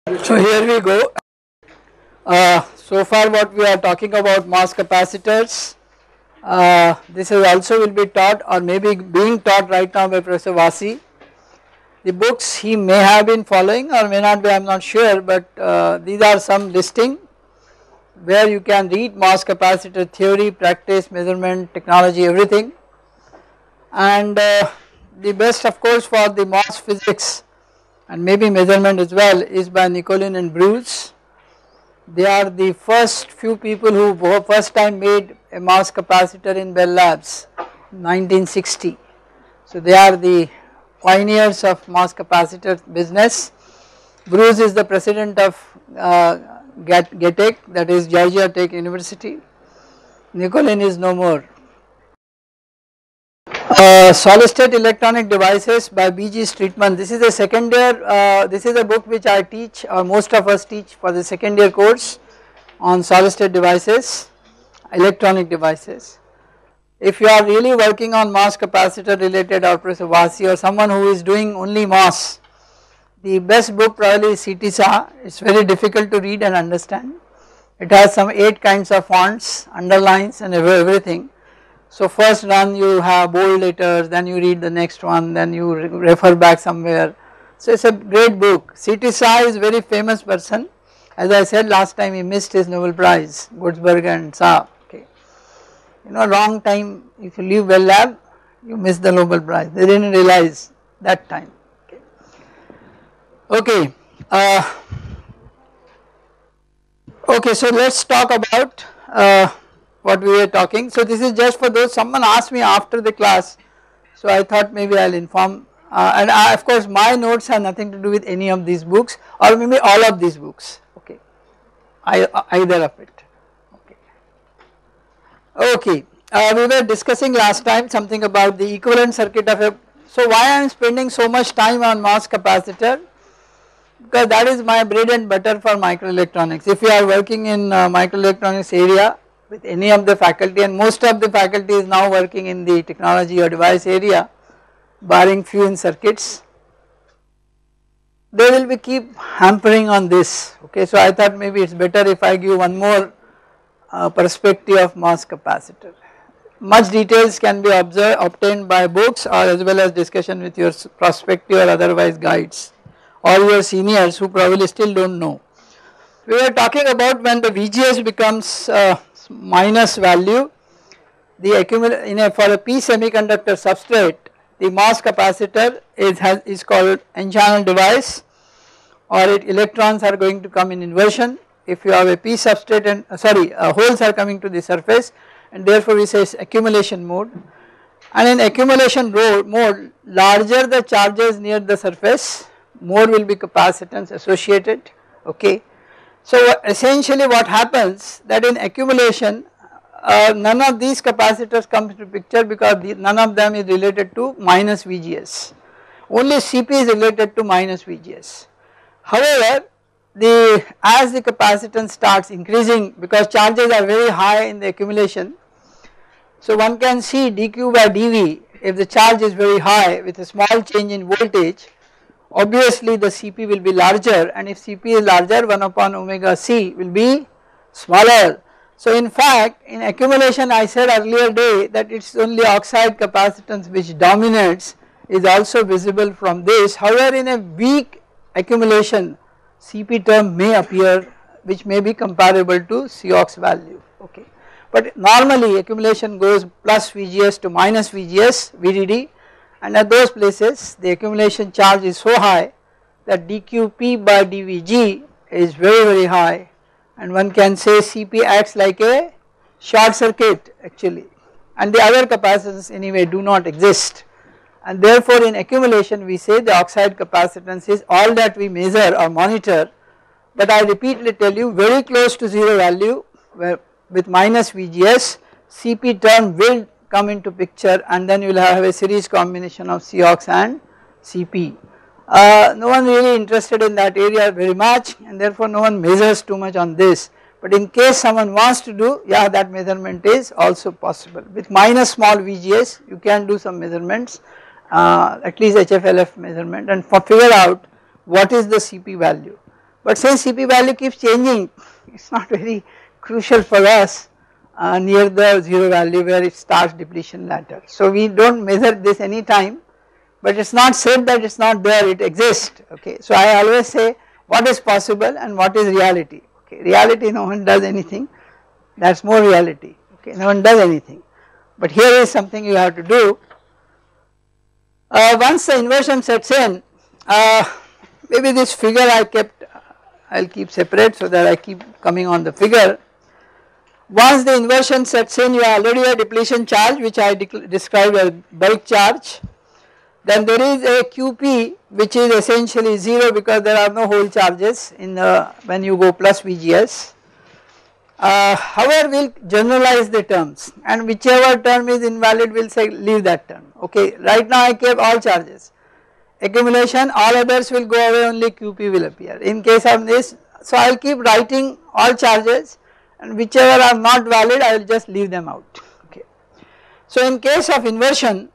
So here we go. So far what we are talking about mass capacitors. This is also will be taught or maybe being taught right now by Professor Vasi. The books he may have been following or may not be, I am not sure, but these are some listing where you can read mass capacitor theory, practice, measurement, technology, everything. And the best of course for the mass physics and maybe measurement as well is by Nicolin and Bruce. They are the first few people who first time made a mass capacitor in Bell Labs 1960. So they are the pioneers of mass capacitor business. Bruce is the president of GTEC, that is Georgia Tech University. Nicolin is no more. Solid state electronic devices by B.G. Streetman. This is a second year, this is a book which I teach or most of us teach for the second year course on solid state devices, electronic devices. If you are really working on mass capacitor related or Professor Vasi or someone who is doing only mass, the best book probably is CTSA. It is very difficult to read and understand. It has some 8 kinds of fonts, underlines and everything. So first run you have bold letters, then you read the next one, then you refer back somewhere. So it is a great book. C.T. Shah is very famous person. As I said last time, he missed his Nobel Prize, Gutzberg and Shah. Okay. You know, long time if you leave Bell Lab, you miss the Nobel Prize. They didn't realize that time. Okay. Okay, so let us talk about what we were talking. So this is just for those, someone asked me after the class, so I thought maybe I will inform and of course my notes have nothing to do with any of these books or maybe all of these books, okay, either of it, okay. Okay, we were discussing last time something about the equivalent circuit of a, so why I am spending so much time on mass capacitor, because that is my bread and butter for microelectronics. If you are working in microelectronics area with any of the faculty, and most of the faculty is now working in the technology or device area barring few in circuits, they will be keep hampering on this, okay. So I thought maybe it is better if I give one more perspective of mass capacitor. Much details can be obtained by books or as well as discussion with your prospective or otherwise guides or your seniors who probably still do not know. We were talking about when the VGS becomes minus value, the for a p semiconductor substrate, the mass capacitor is called n-channel device, or electrons are going to come in inversion if you have a p substrate and holes are coming to the surface, and therefore we say accumulation mode. And in accumulation mode, larger the charges near the surface, more will be capacitance associated, okay. So essentially what happens that in accumulation none of these capacitors comes to picture because none of them is related to minus VGS, only CP is related to minus VGS. However, as the capacitance starts increasing because charges are very high in the accumulation, so one can see dQ by dV, if the charge is very high with a small change in voltage, obviously the Cp will be larger, and if Cp is larger 1 upon omega c will be smaller. So in fact in accumulation I said earlier day that it is only oxide capacitance which dominates, is also visible from this. However, in a weak accumulation Cp term may appear which may be comparable to Cox value, okay. But normally accumulation goes plus VGS to minus VGS VDD, and at those places the accumulation charge is so high that dQp by dVg is very high, and one can say Cp acts like a short circuit actually, and the other capacitance anyway do not exist, and therefore in accumulation we say the oxide capacitance is all that we measure or monitor, but I repeatedly tell you very close to 0 value where with minus VGS Cp term will come into picture, and then you will have a series combination of Cox and Cp. No one really interested in that area very much, and therefore no one measures too much on this, but in case someone wants to do, yeah, that measurement is also possible. With minus small VGS you can do some measurements, at least HFLF measurement, and figure out what is the Cp value. but since Cp value keeps changing, it is not very crucial for us near the 0 value where it starts depletion later. So we do not measure this any time, but it is not said that it is not there, it exists, okay. So I always say what is possible and what is reality, okay. Reality, no one does anything, that is more reality, okay, no one does anything, but here is something you have to do. Once the inversion sets in, maybe this figure I will keep separate so that I keep coming on the figure. Once the inversion sets in, you have already a depletion charge which I described as bulk charge. Then there is a QP which is essentially 0 because there are no whole charges in when you go plus VGS. However, we will generalize the terms, and whichever term is invalid we will say leave that term, okay. Right now I kept all charges, accumulation, all others will go away, only QP will appear in case of this. So I will keep writing all charges, and whichever are not valid I will just leave them out, okay. So in case of inversion,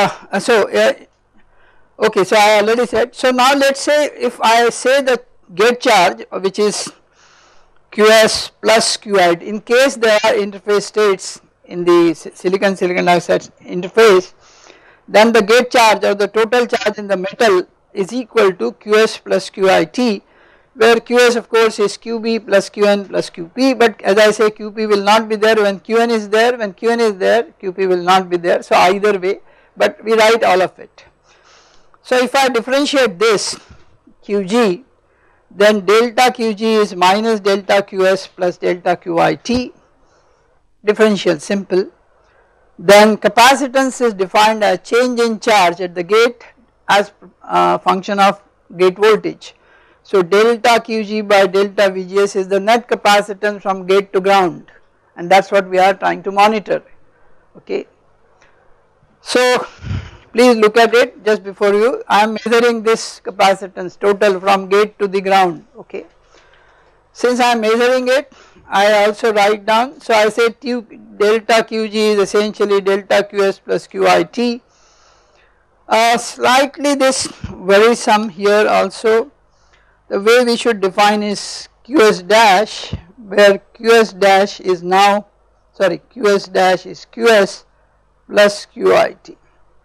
okay, so I already said. So now let us say if I say the gate charge which is QS plus QI, in case there are interface states in the silicon dioxide interface, then the gate charge or the total charge in the metal is equal to QS plus QIT, where QS of course is QB plus QN plus QP, but as I say QP will not be there when QN is there, when QN is there QP will not be there, so either way, but we write all of it. So if I differentiate this QG, then delta QG is minus delta QS plus delta QIT, differential simple. Then capacitance is defined as change in charge at the gate as function of gate voltage. So delta QG by delta VGS is the net capacitance from gate to ground, and that is what we are trying to monitor, okay. So please look at it just before you, I am measuring this capacitance total from gate to the ground, okay. Since I am measuring it, I also write down, so I say delta QG is essentially delta QS plus QIT. Slightly this worrisome here also, the way we should define is QS dash, where QS dash is now, QS dash is QS plus QIT.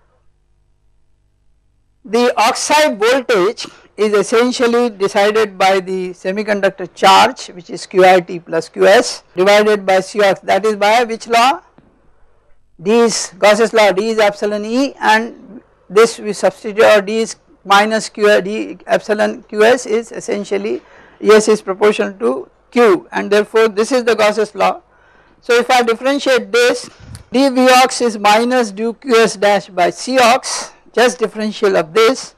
The oxide voltage is essentially decided by the semiconductor charge, which is QIT plus QS divided by Cox, that is by which law? D is Gauss's law, D is epsilon E, and this we substitute, or D is minus Q, D epsilon QS is essentially S is proportional to Q, and therefore this is the Gauss's law. So if I differentiate this, d Vox is minus du QS dash by Cox, just differential of this,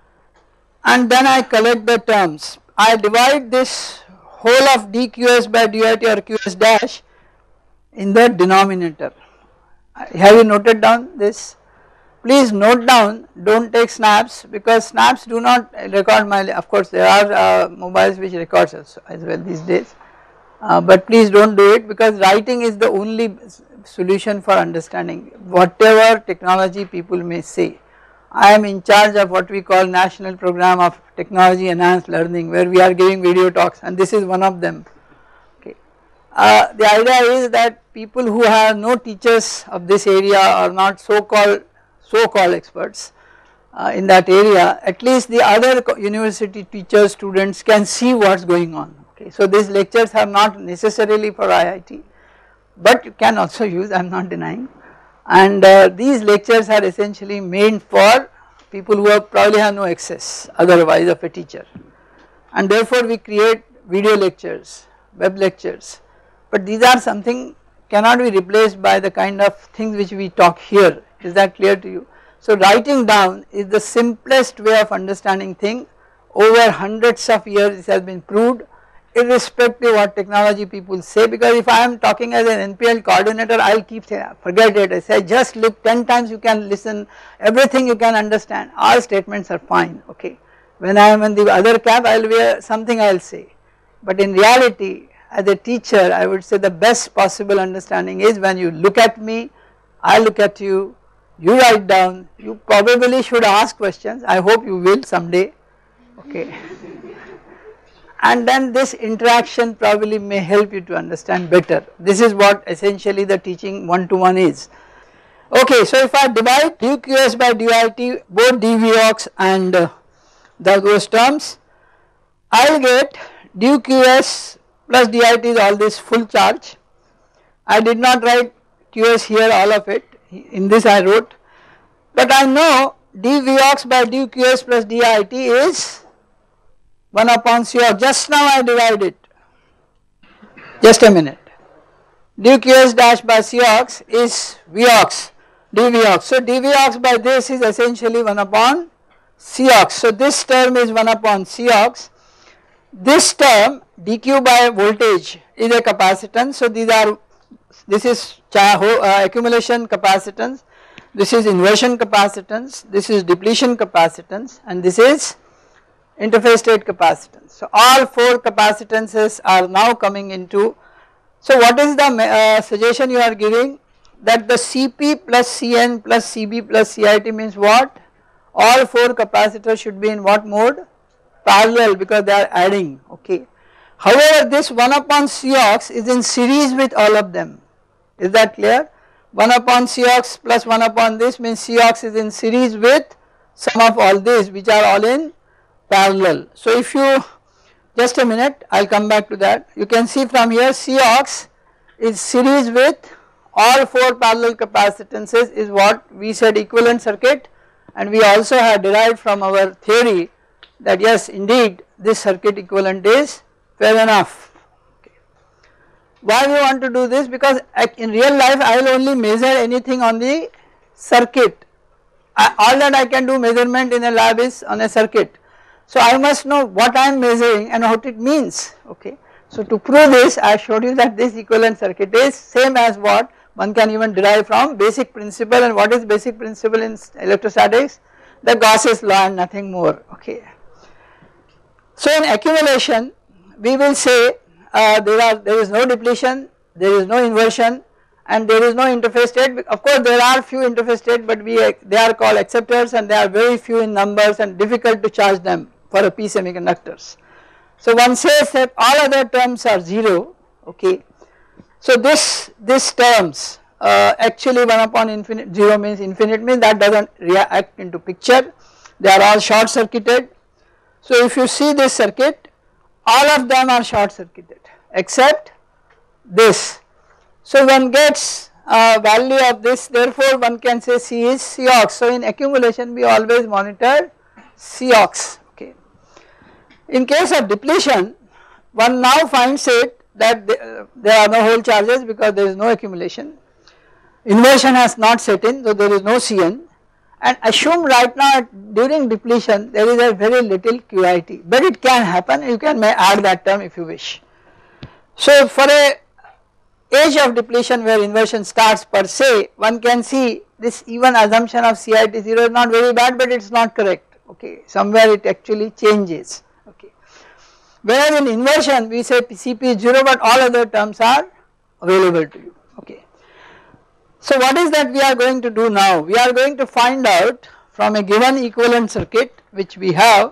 and then I collect the terms. I divide this whole of dQs by dit or QS dash in the denominator. Have you noted down this? Please note down, do not take snaps, because snaps do not record my, of course there are mobiles which records as well these days, but please do not do it, because writing is the only solution for understanding whatever technology people may say. I am in charge of what we call National Program of Technology Enhanced Learning, where we are giving video talks, and this is one of them, okay. The idea is that people who have no teachers of this area or not so-called experts in that area, at least the other university teachers, students can see what is going on, okay. So these lectures are not necessarily for IIT, but you can also use, I am not denying, and these lectures are essentially made for people who have probably have no access otherwise of a teacher, and therefore we create video lectures, web lectures, but these are something cannot be replaced by the kind of things which we talk here. Is that clear to you? So writing down is the simplest way of understanding thing. Over hundreds of years this has been proved, irrespective what technology people say, because if I am talking as an NPL coordinator, I will keep saying forget it, I say just look 10 times you can listen, everything you can understand, all statements are fine, okay. When I am in the other cap I will wear something I will say, but in reality as a teacher I would say the best possible understanding is when you look at me, I look at you, you write down, you probably should ask questions, I hope you will someday, okay. and then this interaction probably may help you to understand better. This is what essentially the teaching one-to-one is. Okay, so if I divide dqs by dit, both dvox and those terms, I will get dqs plus dit is all this full charge. I did not write qs here, all of it, in this I wrote, but I know dvox by dqs plus dit is 1 upon Cox. Just now I divided, just a minute, dqs dash by Cox is Vox, dvox. So dvox by this is essentially 1 upon Cox. So this term is 1 upon Cox. This term dq by voltage is a capacitance. So this is accumulation capacitance, this is inversion capacitance, this is depletion capacitance, and this is interface state capacitance. So all 4 capacitances are now coming into. So what is the suggestion you are giving? That the Cp plus Cn plus Cb plus Cit means what? All 4 capacitors should be in what mode? Parallel, because they are adding, okay. However, this 1 upon Cox is in series with all of them. Is that clear? 1 upon Cox plus 1 upon this means Cox is in series with some of all these, which are all in parallel. So if you, just a minute, I will come back to that. You can see from here Cox is series with all 4 parallel capacitances is what we said equivalent circuit, and we also have derived from our theory that yes, indeed this circuit equivalent is fair enough. Okay. Why we want to do this? Because in real life I will only measure anything on the circuit. All that I can do measurement in a lab is on a circuit. So I must know what I am measuring and what it means, okay. So to prove this, I showed you that this equivalent circuit is same as what one can even derive from basic principle. And what is basic principle in electrostatics? The Gauss's law and nothing more, okay. So in accumulation we will say there is no depletion, there is no inversion, and there is no interface state. Of course there are few interface state, but they are called acceptors and they are very few in numbers and difficult to charge them for a P semiconductors. So one says that all other terms are 0, okay. So this terms actually 1 upon infinite, 0 means infinite, means that does not react into picture, they are all short circuited. So if you see this circuit, all of them are short circuited except this. So one gets value of this, therefore one can say C is Cox. So in accumulation we always monitor Cox, okay. In case of depletion, one now finds it that there are no whole charges because there is no accumulation, inversion has not set in, so there is no Cn, and assume right now during depletion there is a very little QIT, but it can happen, you can may add that term if you wish. So for a age of depletion where inversion starts per se, one can see this even assumption of CIT 0 is not very bad, but it is not correct, okay, somewhere it actually changes, okay. Whereas in inversion we say Cp is 0, but all other terms are available to you, okay. So what is that we are going to do now? We are going to find out from a given equivalent circuit which we have,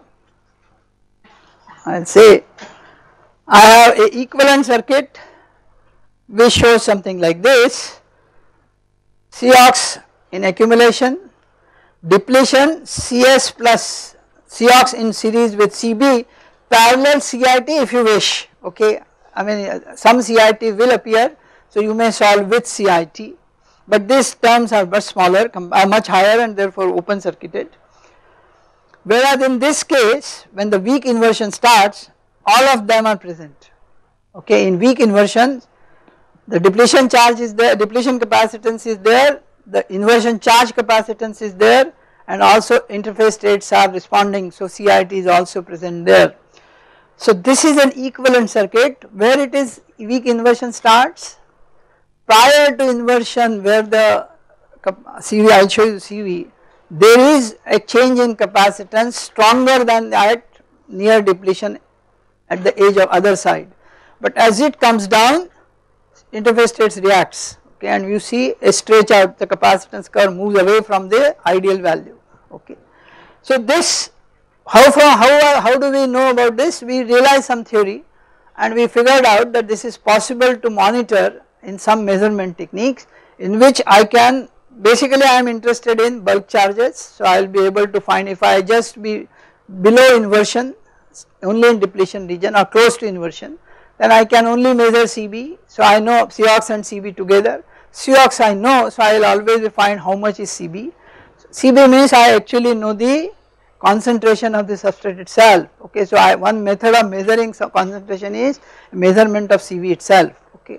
I will say I have a equivalent circuit which shows something like this: Cox in accumulation, depletion Cs plus Cox in series with Cb, parallel CIT if you wish, okay. I mean some CIT will appear, so you may solve with CIT, but these terms are much smaller, much higher, and therefore open circuited. Whereas in this case when the weak inversion starts, all of them are present, okay. In weak inversion the depletion charge is there, depletion capacitance is there, the inversion charge capacitance is there, and also interface states are responding, so CIT is also present there. So this is an equivalent circuit where it is weak inversion starts, prior to inversion where the CV, I will show you CV, there is a change in capacitance stronger than that near depletion at the edge of other side, but as it comes down interface states reacts, okay, and you see a stretch out, the capacitance curve moves away from the ideal value, okay. So this How do we know about this? We realized some theory and we figured out that this is possible to monitor in some measurement techniques, in which I can basically I am interested in bulk charges. So I will be able to find if I just be below inversion only in depletion region or close to inversion, then I can only measure Cb. So I know Cox and Cb together. Cox I know, so I will always find how much is Cb. Cb means I actually know the concentration of the substrate itself. Okay, so one method of measuring some concentration is measurement of Cv itself. Okay.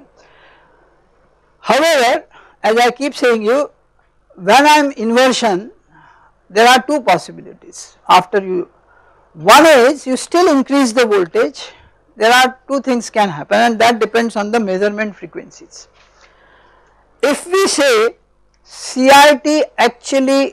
However, as I keep saying you, when I am inversion, there are two possibilities after you. One is you still increase the voltage. There are two things can happen, and that depends on the measurement frequencies. If we say CRT actually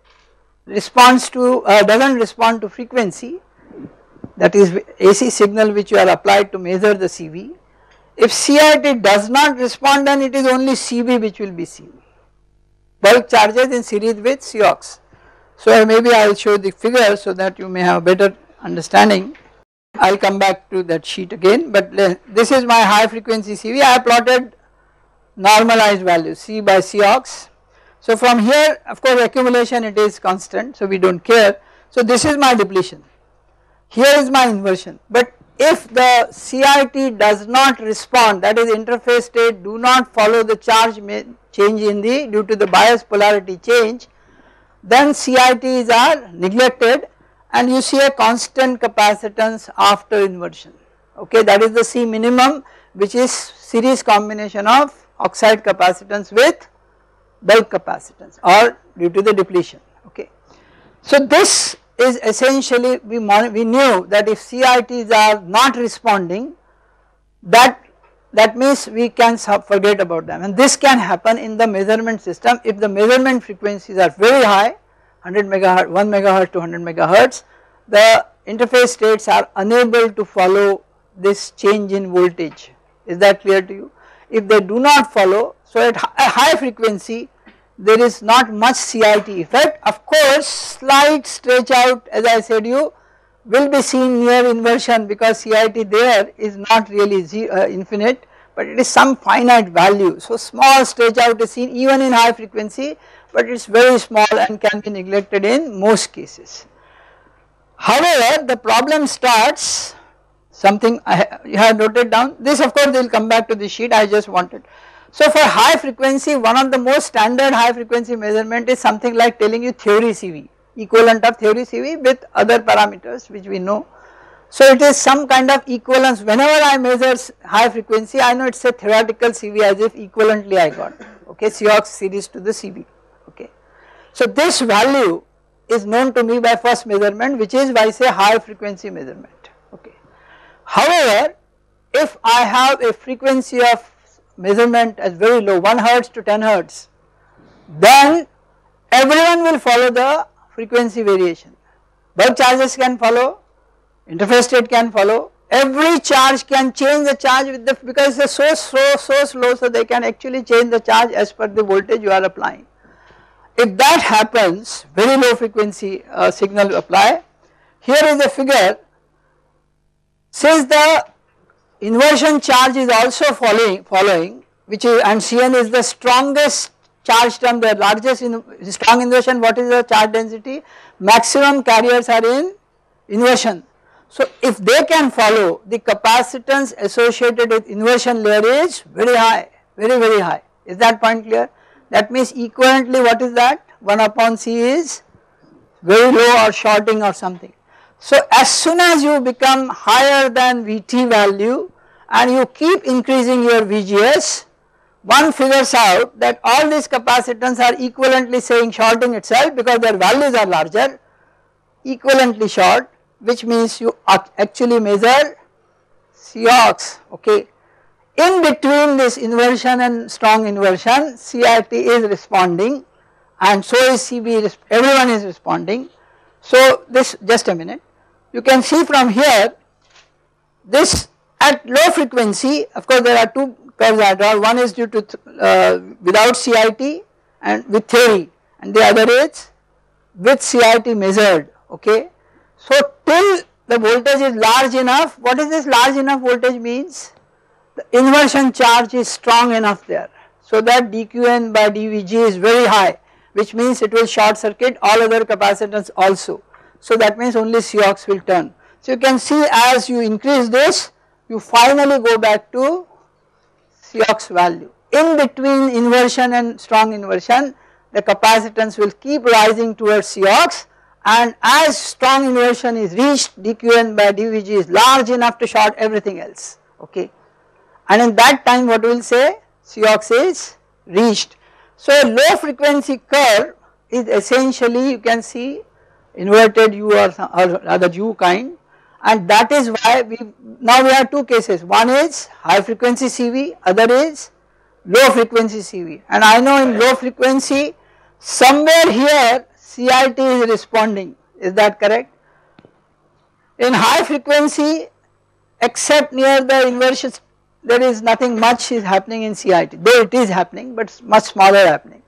responds to does not respond to frequency, that is AC signal which you are applied to measure the Cv. If CRT does not respond, then it is only Cb which will be Cv. Bulk charges in series with Cox. So maybe I will show the figure so that you may have a better understanding. I will come back to that sheet again, but this is my high frequency Cv. I have plotted normalized value C by Cox. So from here of course accumulation it is constant, so we do not care. So this is my depletion, here is my inversion, but if the CRT does not respond, that is interface state do not follow the charge change in the due to the bias polarity change, then CRTs are neglected and you see a constant capacitance after inversion. Okay, that is the C minimum, which is series combination of oxide capacitance with bulk capacitance or due to the depletion. Okay. So this is essentially we knew that if CRTs are not responding, that means we can forget about them, and this can happen in the measurement system if the measurement frequencies are very high, 100 megahertz, 1 megahertz to 100 megahertz, the interface states are unable to follow this change in voltage. Is that clear to you? If they do not follow, so at a high frequency there is not much CRT effect. Of course slight stretch out, as I said you, will be seen near inversion because CRT there is not really infinite, but it is some finite value. So small stretch out is seen even in high frequency, but it is very small and can be neglected in most cases. However, the problem starts, something you have noted down, this of course they will come back to the sheet, I just wanted. So for high frequency, one of the most standard high frequency measurement is something like telling you theory Cv, equivalent of theory Cv with other parameters which we know. So it is some kind of equivalence. Whenever I measure high frequency, I know it is a theoretical Cv as if equivalently I got, okay, Cox series to the Cv, okay. So this value is known to me by first measurement, which is by say high frequency measurement, okay. However, if I have a frequency of measurement as very low, 1 hertz to 10 hertz, then everyone will follow the frequency variation. Bulk charges can follow, interface state can follow, every charge can change the charge with the, because it is so slow, so they can actually change the charge as per the voltage you are applying. If that happens, very low frequency signal apply, here is a figure, since the inversion charge is also following, which is, and Cn is the strongest charge term, the largest in strong inversion, what is the charge density? Maximum carriers are in inversion. So if they can follow, the capacitance associated with inversion layer is very high, very high. Is that point clear? That means equivalently what is that? 1 upon C is very low or shorting or something. So as soon as you become higher than Vt value and you keep increasing your Vgs, one figures out that all these capacitance are equivalently saying shorting itself because their values are larger, equivalently short, which means you actually measure Cox, okay. In between this inversion and strong inversion, CRT is responding and so is Cb, everyone is responding. So this, just a minute, you can see from here, this at low frequency, of course there are two curves I draw, one is due to without CRT and with theory, and the other is with CRT measured, okay. So till the voltage is large enough, what is this large enough voltage means? The inversion charge is strong enough there, so that dQn by dVg is very high, which means it will short circuit all other capacitance also. So that means only Cox will turn. So you can see as you increase this, you finally go back to Cox value. In between inversion and strong inversion, the capacitance will keep rising towards Cox, and as strong inversion is reached, dQn by dVg is large enough to short everything else, okay. And in that time what we will say, Cox is reached. So a low frequency curve is essentially, you can see, inverted U or rather U kind, and that is why now we have two cases, one is high frequency CV, other is low frequency CV, and I know in low frequency somewhere here CIT is responding, is that correct? In high frequency, except near the inversion, there is nothing much is happening in CIT, though it is happening but much smaller happening.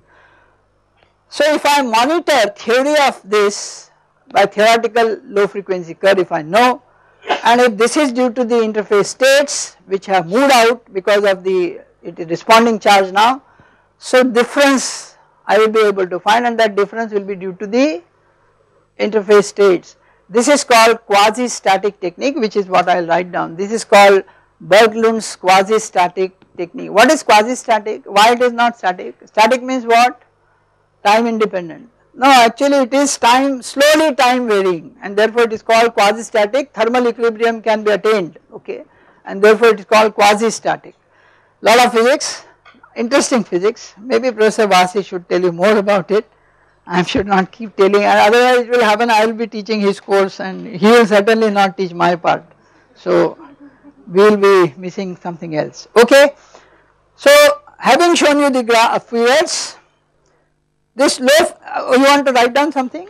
So if I monitor theory of this by theoretical low frequency curve, if I know, and if this is due to the interface states which have moved out because of the it is responding charge now, so difference I will be able to find, and that difference will be due to the interface states. This is called quasi-static technique, which is what I will write down. This is called Berglund's quasi-static technique. What is quasi-static? Why it is not static? Static means what? Time independent. No, actually it is slowly time varying, and therefore it is called quasi-static. Thermal equilibrium can be attained, okay, and therefore it is called quasi-static. Lot of physics, interesting physics, maybe Professor Vasi should tell you more about it. I should not keep telling, and otherwise it will happen I will be teaching his course and he will certainly not teach my part. So we will be missing something else, okay. So having shown you the figures, this low, you want to write down something?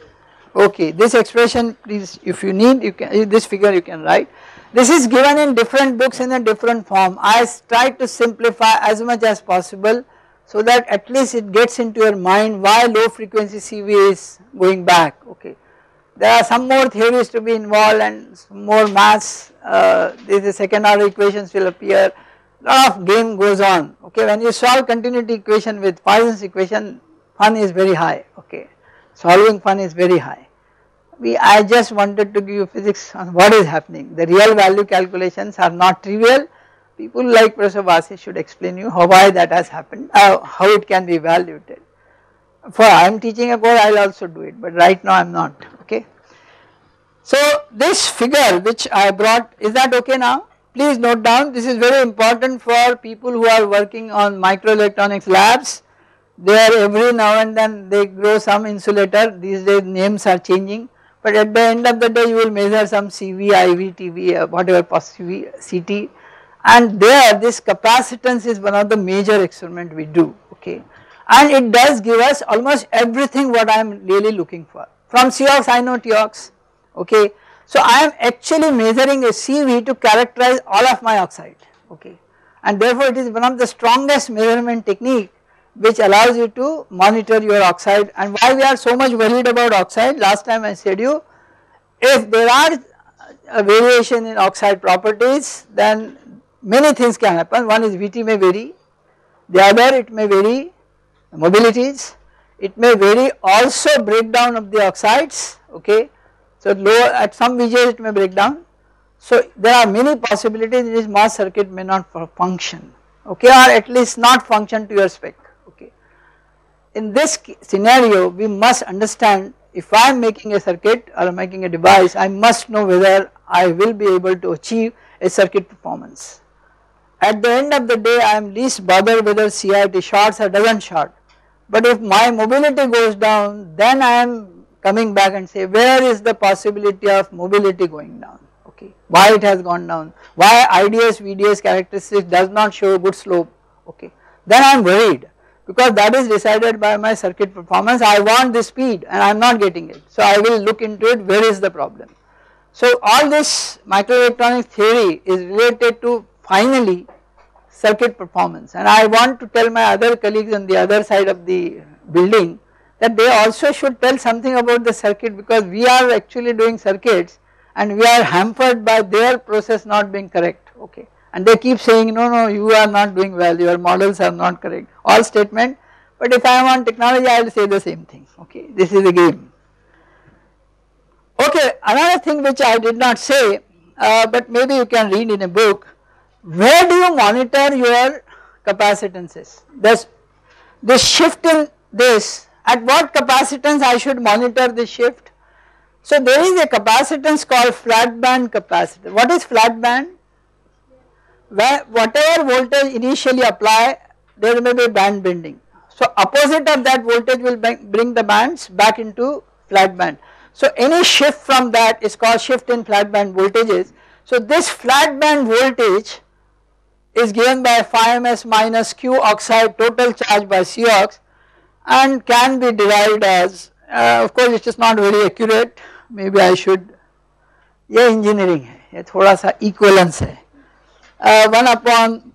Okay, this expression please, if you need, you can, this figure you can write. This is given in different books in a different form. I tried to simplify as much as possible so that at least it gets into your mind why low frequency CV is going back, okay. There are some more theories to be involved and some more maths, the second order equations will appear, lot of game goes on, okay. When you solve continuity equation with Poisson's equation, fun is very high, okay, solving fun is very high. I just wanted to give you physics on what is happening. The real value calculations are not trivial. People like Professor Vasi should explain you why that has happened, how it can be evaluated. For I am teaching a course, I will also do it, but right now I am not, okay. So this figure which I brought, is that okay now? Please note down, this is very important for people who are working on microelectronics labs. There every now and then they grow some insulator, these days names are changing. But at the end of the day you will measure some CV, IV, TV, whatever possible CT, and there this capacitance is one of the major experiment we do, okay, and it does give us almost everything what I am really looking for. From Cox I know Tox, okay, so I am actually measuring a CV to characterize all of my oxide, okay, and therefore it is one of the strongest measurement technique which allows you to monitor your oxide. And why we are so much worried about oxide, last time I said you, if there are a variation in oxide properties then many things can happen. One is VT may vary, the other it may vary mobilities, it may vary also breakdown of the oxides, okay. So low at some VJ it may break down. So there are many possibilities in this mass circuit may not function, okay, or at least not function to your spec. In this scenario we must understand, if I am making a circuit or making a device, I must know whether I will be able to achieve a circuit performance. At the end of the day I am least bothered whether CIT shorts or does not short, but if my mobility goes down then I am coming back and say where is the possibility of mobility going down, okay, why it has gone down, why IDS VDS characteristics does not show good slope, okay, then I am worried. Because that is decided by my circuit performance. I want the speed and I am not getting it, so I will look into it, where is the problem. So all this microelectronics theory is related to finally circuit performance, and I want to tell my other colleagues on the other side of the building that they also should tell something about the circuit, because we are actually doing circuits and we are hampered by their process not being correct, okay, and they keep saying no, you are not doing well, your models are not correct, all statement. But if I am on technology, I will say the same thing, okay, this is a game. Okay, another thing which I did not say, but maybe you can read in a book, where do you monitor your capacitances? This shift in this, at what capacitance I should monitor this shift? So there is a capacitance called flat band capacitance. What is flat band? Where whatever voltage initially apply, there may be band bending. So opposite of that voltage will bring the bands back into flat band. So any shift from that is called shift in flat band voltages. So this flat band voltage is given by phi ms minus q oxide total charge by C ox, and can be derived as, of course it is not very accurate, maybe I should, ये engineering है, ये थोड़ा सा equivalence है, 1 upon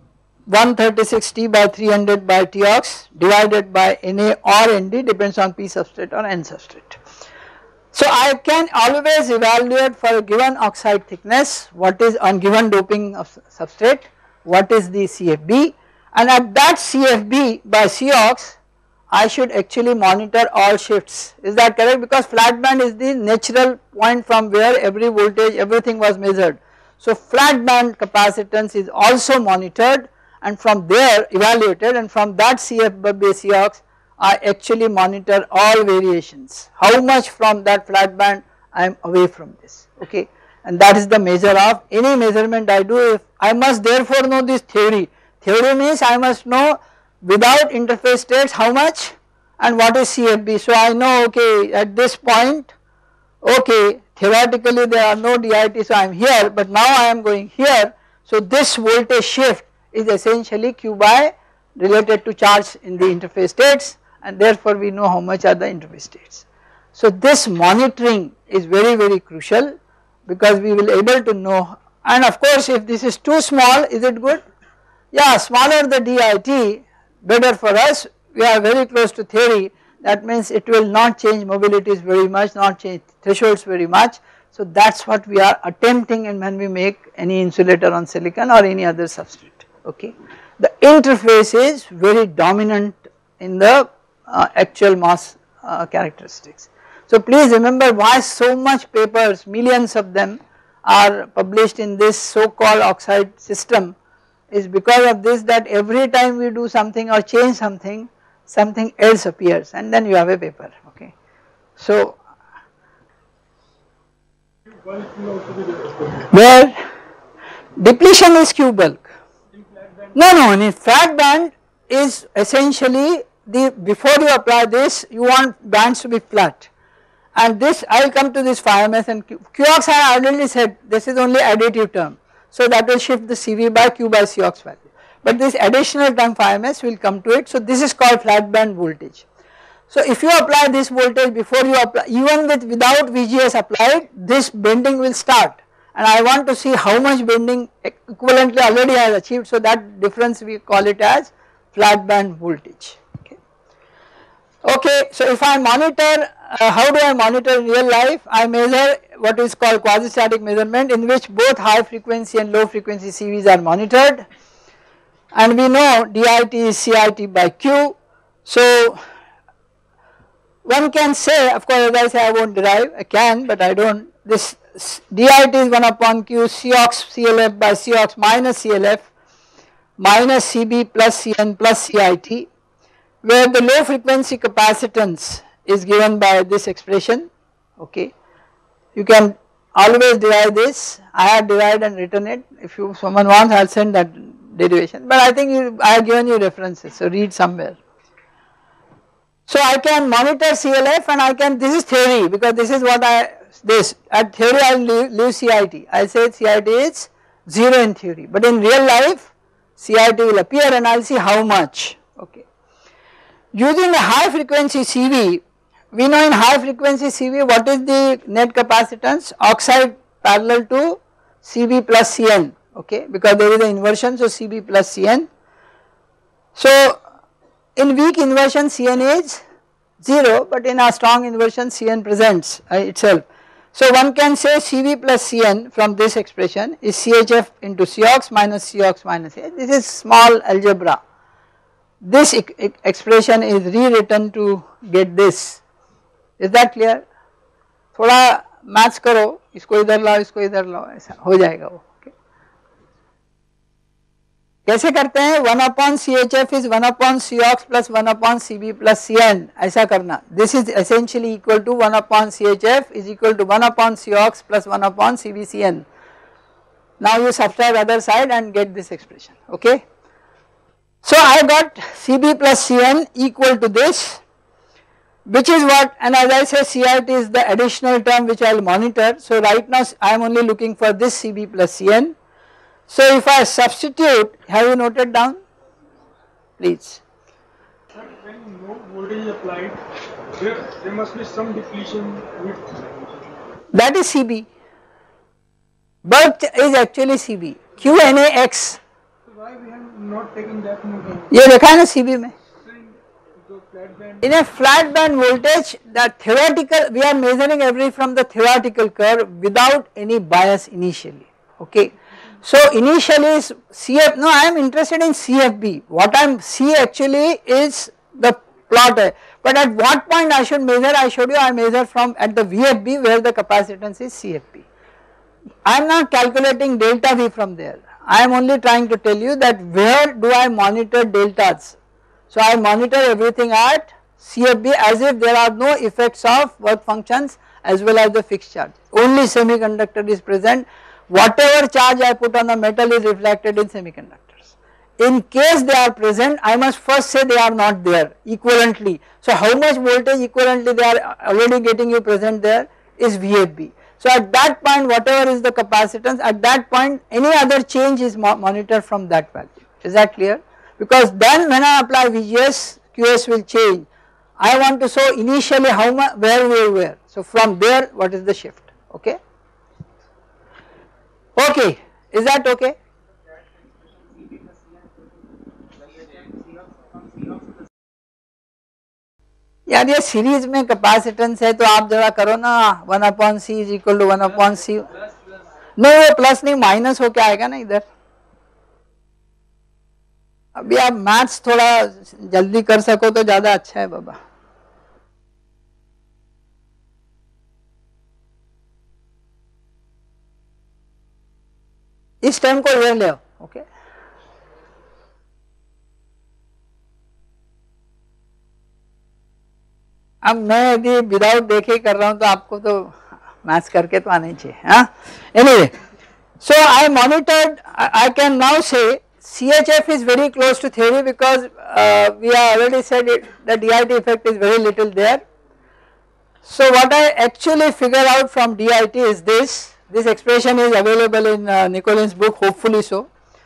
136 T by 300 by T ox divided by Na or Nd, depends on P substrate or N substrate. So I can always evaluate for a given oxide thickness what is on given doping of substrate, what is the CFB, and at that CFB by C ox I should actually monitor all shifts. Is that correct? Because flat band is the natural point from where every voltage, everything was measured. So flat band capacitance is also monitored and from there evaluated, and from that CF by C ox I actually monitor all variations, how much from that flat band I am away from this, okay, and that is the measure of any measurement I do. If I must therefore know this theory, theory means I must know without interface states how much and what is CFB. So I know, okay, at this point, okay, theoretically there are no DIT, so I am here, but now I am going here. So this voltage shift is essentially Q by related to charge in the interface states, and therefore we know how much are the interface states. So this monitoring is very, very crucial, because we will able to know, and of course if this is too small, is it good? Yeah, smaller the DIT, better for us, we are very close to theory, that means it will not change mobilities very much, not change thresholds very much. So that is what we are attempting in when we make any insulator on silicon or any other substrate, okay. The interface is very dominant in the actual mass characteristics. So please remember why so much papers, millions of them are published in this so called oxide system, is because of this, that every time we do something or change something, something else appears and then you have a paper, okay. So where depletion is Q bulk, no, in flat band is essentially the, before you apply this you want bands to be flat, and this I will come to this phi ms and Q ox I already said this is only additive term, so that will shift the CV by Q by C ox value, but this additional term phi ms will come to it. So this is called flat band voltage. So if you apply this voltage before you apply, even without VGS applied, this bending will start, and I want to see how much bending equivalently already I has achieved, so that difference we call it as flat band voltage, okay. Okay, so if I monitor, how do I monitor in real life? I measure what is called quasi-static measurement, in which both high frequency and low frequency CVs are monitored, and we know DIT is CIT by Q. So one can say, of course as I say I will not derive, I can but I do not, this DIT is 1 upon Q C ox CLF by C ox minus CLF minus CB plus CN plus CIT, where the low frequency capacitance is given by this expression, okay. You can always derive this, I have derived and written it, if someone wants I will send that derivation, but I think I have given you references, so read somewhere. So I can monitor CLF and I can, this is theory, because this is what at theory I will leave CIT, I say CIT is 0 in theory, but in real life CIT will appear and I will see how much, okay. Using a high frequency CV, we know in high frequency CV what is the net capacitance, oxide parallel to CB plus CN, okay, because there is an inversion, so CB plus CN. So in weak inversion CN is 0, but in a strong inversion Cn presents itself. So one can say Cv plus Cn from this expression is Chf into Cox minus Cox minus A. This is small algebra. This expression is rewritten to get this. Is that clear? थोड़ा maths करो, इसको इधर लाओ, इसको इधर लाओ, ऐसा हो जाएगा वो. कैसे करते हैं? 1 upon CHF is 1 upon Cox plus 1 upon Cb plus Cn, ऐसा करना. This is essentially equal to 1 upon CHF is equal to 1 upon Cox plus 1 upon Cb Cn. Now you subtract other side and get this expression, okay. So I got Cb plus Cn equal to this, which is what, and as I say CRT is the additional term which I will monitor. So right now I am only looking for this Cb plus Cn. So if I substitute, have you noted down? Please. Sir, when no voltage is applied, there must be some depletion with. That is Cb. Bulk is actually Cb. QNAX. So why we have not taken that note? ये देखा है ना Cb में. Flat band. In a flat band voltage, the theoretical, we are measuring every from the theoretical curve without any bias initially, okay. So initially is CF, no I am interested in CFB, what I am C actually is the plot, but at what point I should measure, I showed you I measure from at the VFB where the capacitance is CFB. I am not calculating delta V from there, I am only trying to tell you that where do I monitor deltas. So I monitor everything at CFB as if there are no effects of work functions as well as the fixed charge, only semiconductor is present. Whatever charge I put on the metal is reflected in semiconductors. In case they are present, I must first say they are not there equivalently. So how much voltage equivalently they are already getting you present there is VFB. So at that point whatever is the capacitance, at that point any other change is monitored from that value. Is that clear? Because then when I apply VGS, QS will change. I want to show initially how much, where we were. So from there what is the shift, okay. Okay, is that okay? यार ये series में capacitance है तो आप जरा करो ना 1 upon C is equal to 1 upon C. नहीं वो प्लस नहीं माइनस होके आएगा ना इधर. अभी आप मैथ्स थोड़ा जल्दी कर सको तो ज्यादा अच्छा है बाबा. इस टाइम को ले लो, ओके. अब मैं यदि विदाउट देखे कर रहा हूं तो आपको तो मैथ्स करके तो आना ही चाहिए. हाँ, anyway, so I monitored, I can now say CHF is very close to theory because we have already said it, the DIT effect is very little there. So what I actually figure out from DIT is this expression is available in Nicolin's book, hopefully so.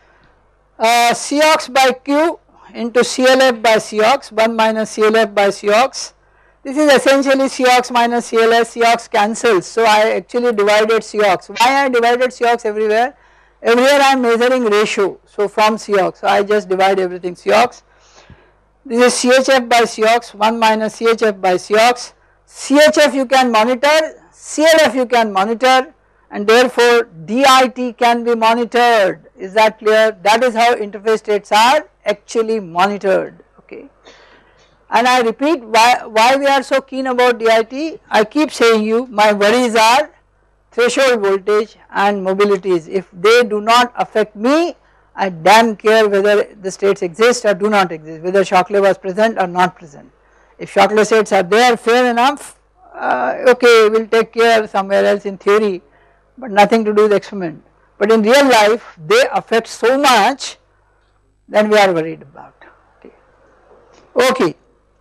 Cox by Q into CLF by Cox, 1 minus CLF by Cox. This is essentially Cox minus CLF, Cox cancels. So I actually divided Cox. Why I divided Cox everywhere? Everywhere I am measuring ratio, so from Cox, so I just divide everything Cox. This is CHF by Cox, 1 minus CHF by Cox. CHF you can monitor, CLF you can monitor, and therefore DIT can be monitored. Is that clear? That is how interface states are actually monitored, okay. And I repeat why we are so keen about DIT. I keep saying you, my worries are threshold voltage and mobilities. If they do not affect me, I damn care whether the states exist or do not exist, whether Shockley was present or not present. If Shockley states are there, fair enough, okay, we will take care somewhere else in theory, but nothing to do with experiment. But in real life they affect so much, then we are worried about, okay. Okay.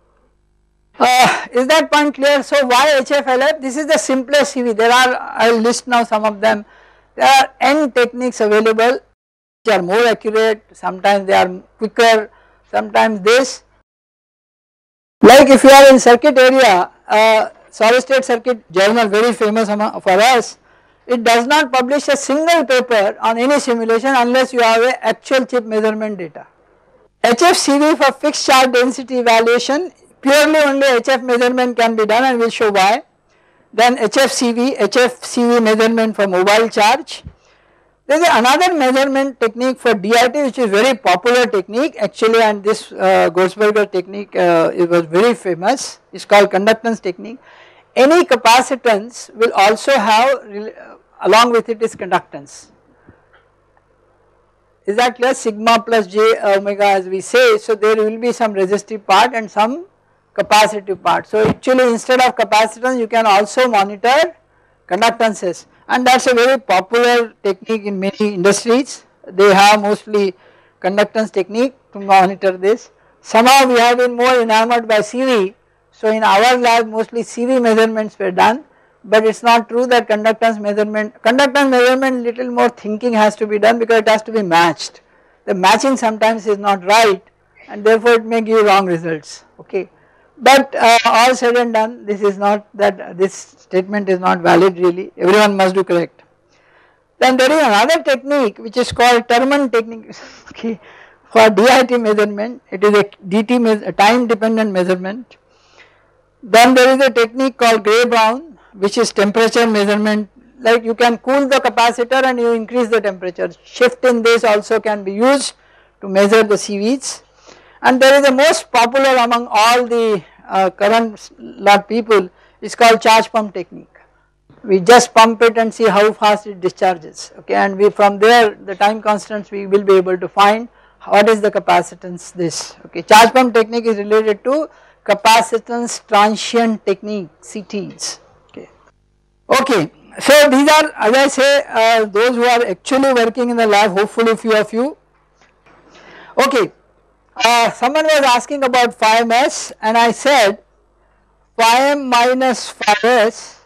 Is that point clear? So why HFLF? This is the simplest CV. There are, I will list now some of them. There are n techniques available which are more accurate, sometimes they are quicker, sometimes this. Like if you are in circuit area, solid state circuit journal, very famous for us, it does not publish a single paper on any simulation unless you have a actual chip measurement data. HFCV for fixed charge density evaluation purely only HF measurement can be done and we will show why. Then HFCV measurement for mobile charge. There is another measurement technique for DIT which is very popular technique actually, and this Goldberger technique it was very famous, it is called conductance technique. Any capacitance will also have along with it is conductance. Is that clear? Sigma plus j omega as we say, so there will be some resistive part and some capacitive part. So actually instead of capacitance you can also monitor conductances, and that is a very popular technique in many industries. They have mostly conductance technique to monitor this. Somehow we have been more enamored by CV, so in our lab mostly CV measurements were done, but it is not true that conductance measurement little more thinking has to be done because it has to be matched. The matching sometimes is not right and therefore it may give wrong results, okay. But all said and done, this is not that, this statement is not valid really, everyone must do correct. Then there is another technique which is called Terman technique, okay, for DIT measurement. It is a DT a time dependent measurement. Then there is a technique called Gray-Brown which is temperature measurement, like you can cool the capacitor and you increase the temperature. Shift in this also can be used to measure the CVs. And there is the most popular among all the current lot people is called charge pump technique. We just pump it and see how fast it discharges, okay, and we from there the time constants we will be able to find what is the capacitance this, okay. Charge pump technique is related to capacitance transient technique, CTs, okay. Okay, so these are, as I say, those who are actually working in the lab, hopefully few of you, okay. Someone was asking about phi s and I said phi m minus phi s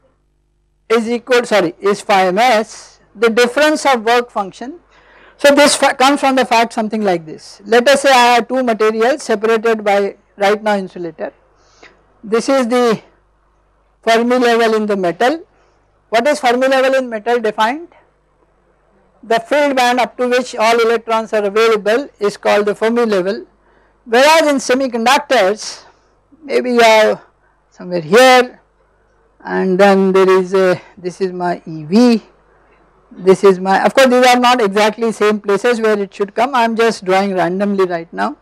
is equal, is phi s, the difference of work function. So this comes from the fact something like this. Let us say I have two materials separated by right now insulator. This is the Fermi level in the metal. What is Fermi level in metal defined? The field band up to which all electrons are available is called the Fermi level, whereas in semiconductors maybe you have somewhere here and then there is a, this is my EV, this is my, of course these are not exactly same places where it should come, I am just drawing randomly right now,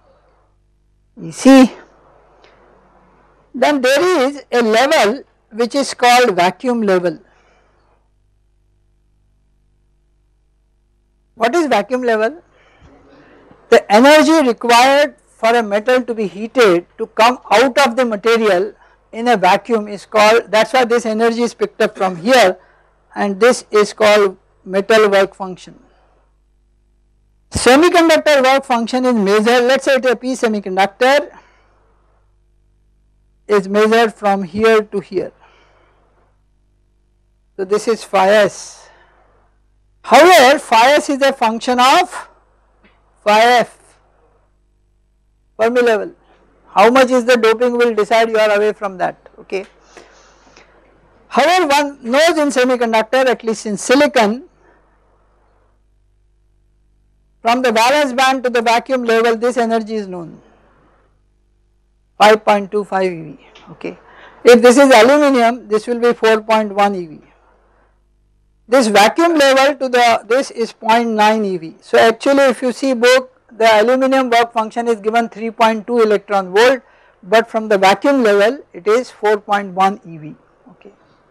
EC. Then there is a level which is called vacuum level. What is vacuum level? The energy required for a metal to be heated to come out of the material in a vacuum is called, that is why this energy is picked up from here, and this is called metal work function. Semiconductor work function is measured, let us say it is a P semiconductor is measured from here to here. So this is phi s. However, phi s is a function of phi f, Fermi level. How much is the doping will decide, you are away from that, okay. However, one knows in semiconductor, at least in silicon, from the valence band to the vacuum level this energy is known, 5.25 eV, okay. If this is aluminum, this will be 4.1 eV. This vacuum level to the this is 0.9 eV. So actually if you see book, the aluminum work function is given 3.2 electron volt, but from the vacuum level it is 4.1 eV, okay.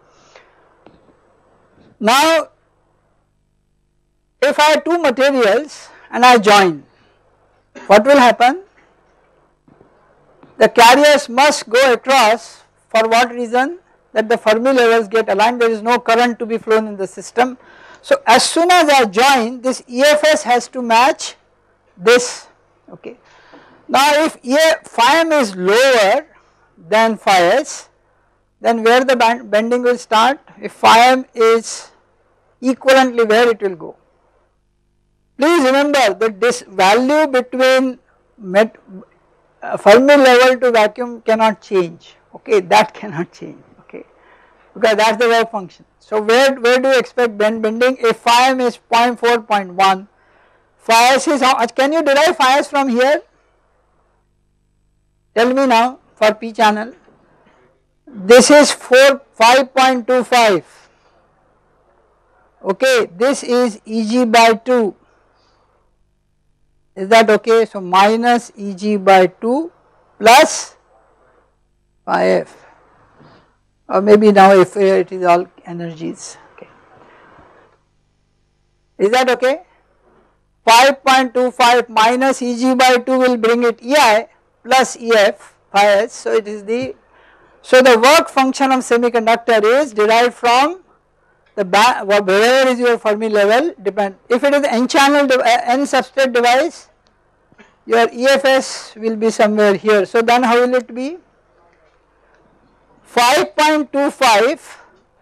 Now if I have two materials and I join, what will happen? The carriers must go across, for what reason? That the Fermi levels get aligned, there is no current to be flown in the system. So as soon as I join, this EFS has to match this, okay. Now if phi m is lower than phi s, then where the bending will start? If phi m is equivalently, where it will go? Please remember that this value between Fermi level to vacuum cannot change, okay, that cannot change, okay, because that is the work function. So where do you expect bending? If phi m is 0.4, 0.1, phi s is how much? Can you derive phi s from here? Tell me now for P channel, this is 5.25, okay, this is Eg by 2, is that okay? So minus Eg by 2 plus phi f, or maybe now if it is all energies, okay, is that okay? 5.25 minus Eg by 2 will bring it Ei plus Ef phi s, so it is the, so the work function of semiconductor is derived from the wherever is your Fermi level depend, if it is n channel n substrate device, your EFS will be somewhere here, so then how will it be? 5.25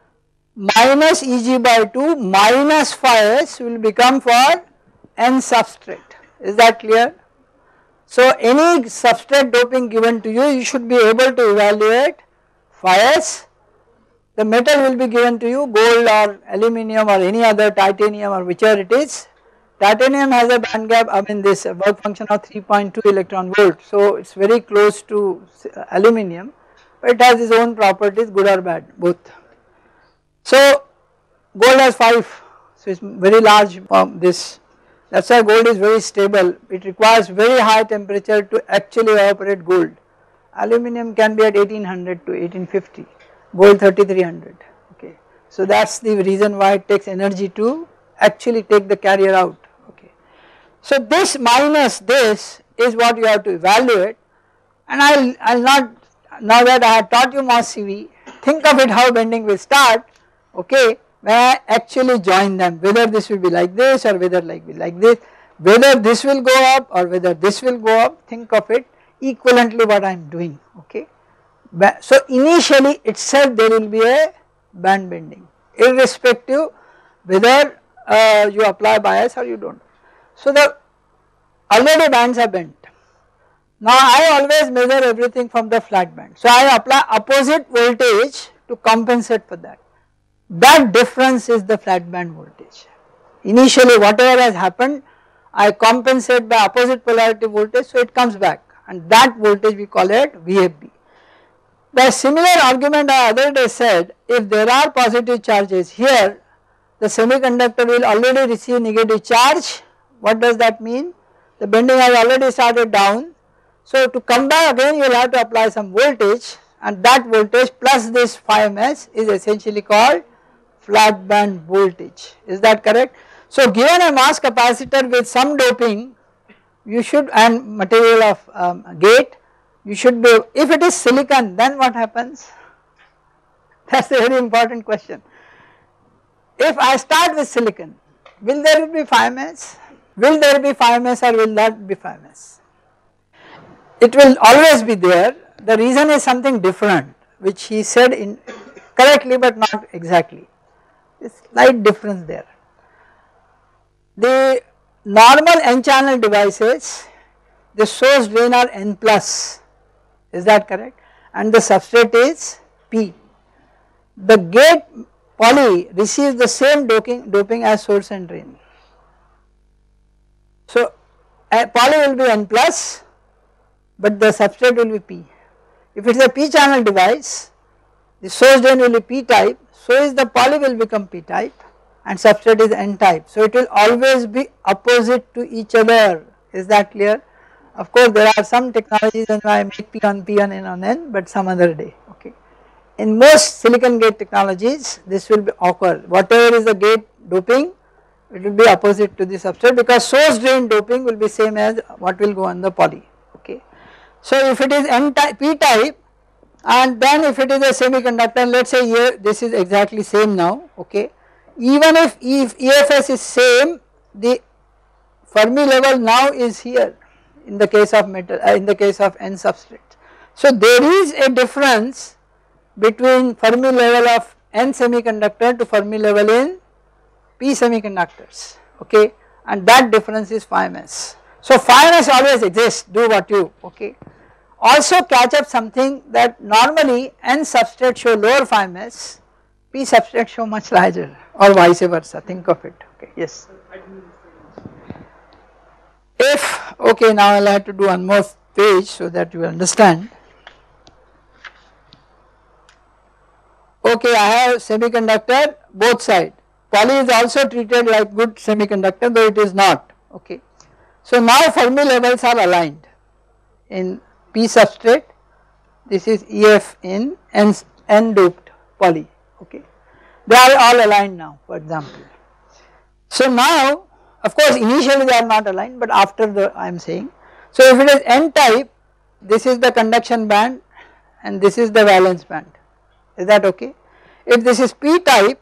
minus Eg by 2 minus phi s will become for n substrate, is that clear? So any substrate doping given to you, you should be able to evaluate phi s, the metal will be given to you, gold or aluminium or any other, titanium or whichever it is. Titanium has a band gap, I mean this work function of 3.2 electron volt, so it is very close to aluminium, but it has its own properties, good or bad, both. So gold has 5, so it is very large from this, that is why gold is very stable, it requires very high temperature to actually evaporate gold. Aluminium can be at 1800 to 1850, gold 3300, okay. So that is the reason why it takes energy to actually take the carrier out, okay. So this minus this is what you have to evaluate, and I will not, now that I have taught you MOS CV, think of it how bending will start, okay, when I actually join them, whether this will be like this or whether like this, whether this will go up or whether this will go up, think of it equivalently what I am doing, okay. So initially itself there will be a band bending irrespective whether you apply bias or you do not. So the already bands are bent. Now I always measure everything from the flat band, so I apply opposite voltage to compensate for that. That difference is the flat band voltage. Initially whatever has happened, I compensate by opposite polarity voltage, so it comes back, and that voltage we call it VFB. The similar argument I other day said, if there are positive charges here, the semiconductor will already receive negative charge. What does that mean? The bending has already started down, so to come back again you will have to apply some voltage, and that voltage plus this phi ms is essentially called flat band voltage, is that correct? So given a mass capacitor with some doping, you should, and material of gate, you should be, if it is silicon then what happens? That is a very important question. If I start with silicon, will there be phi ms? Will there be phi ms or will not be phi ms? It will always be there. The reason is something different, which he said in correctly but not exactly. A slight difference there. The normal n channel devices, the source drain are n plus, is that correct? And the substrate is P. The gate poly receives the same doping as source and drain. So a poly will be n plus, but the substrate will be P. If it is a P channel device, the source drain will be P type, so is the poly will become P type and substrate is N type. So it will always be opposite to each other, is that clear? Of course there are some technologies when I make P on N on N, but some other day, okay. In most silicon gate technologies this will be occur, whatever is the gate doping it will be opposite to the substrate, because source drain doping will be same as what will go on the poly, okay. So if it is N type, P type, and then if it is a semiconductor, let us say here this is exactly same now, okay. Even if EFS is same, the Fermi level now is here in the case of metal, in the case of N substrate. So there is a difference between Fermi level of N semiconductor to Fermi level in P semiconductors, okay, and that difference is phi ms. So phi ms always exists, do what you, okay. Also catch up something that normally N substrate show lower phi ms, P substrate show much larger, or vice versa, think of it, okay, yes. If, okay, now I will have to do one more page so that you will understand. Okay, I have semiconductor both side. Poly is also treated like good semiconductor, though it is not. Okay. So now Fermi levels are aligned in P substrate. This is EF in N doped poly. Okay. They are all aligned now, for example. So now, of course, initially they are not aligned, but after the I am saying. So if it is N type, this is the conduction band and this is the valence band. Is that okay? If this is P type,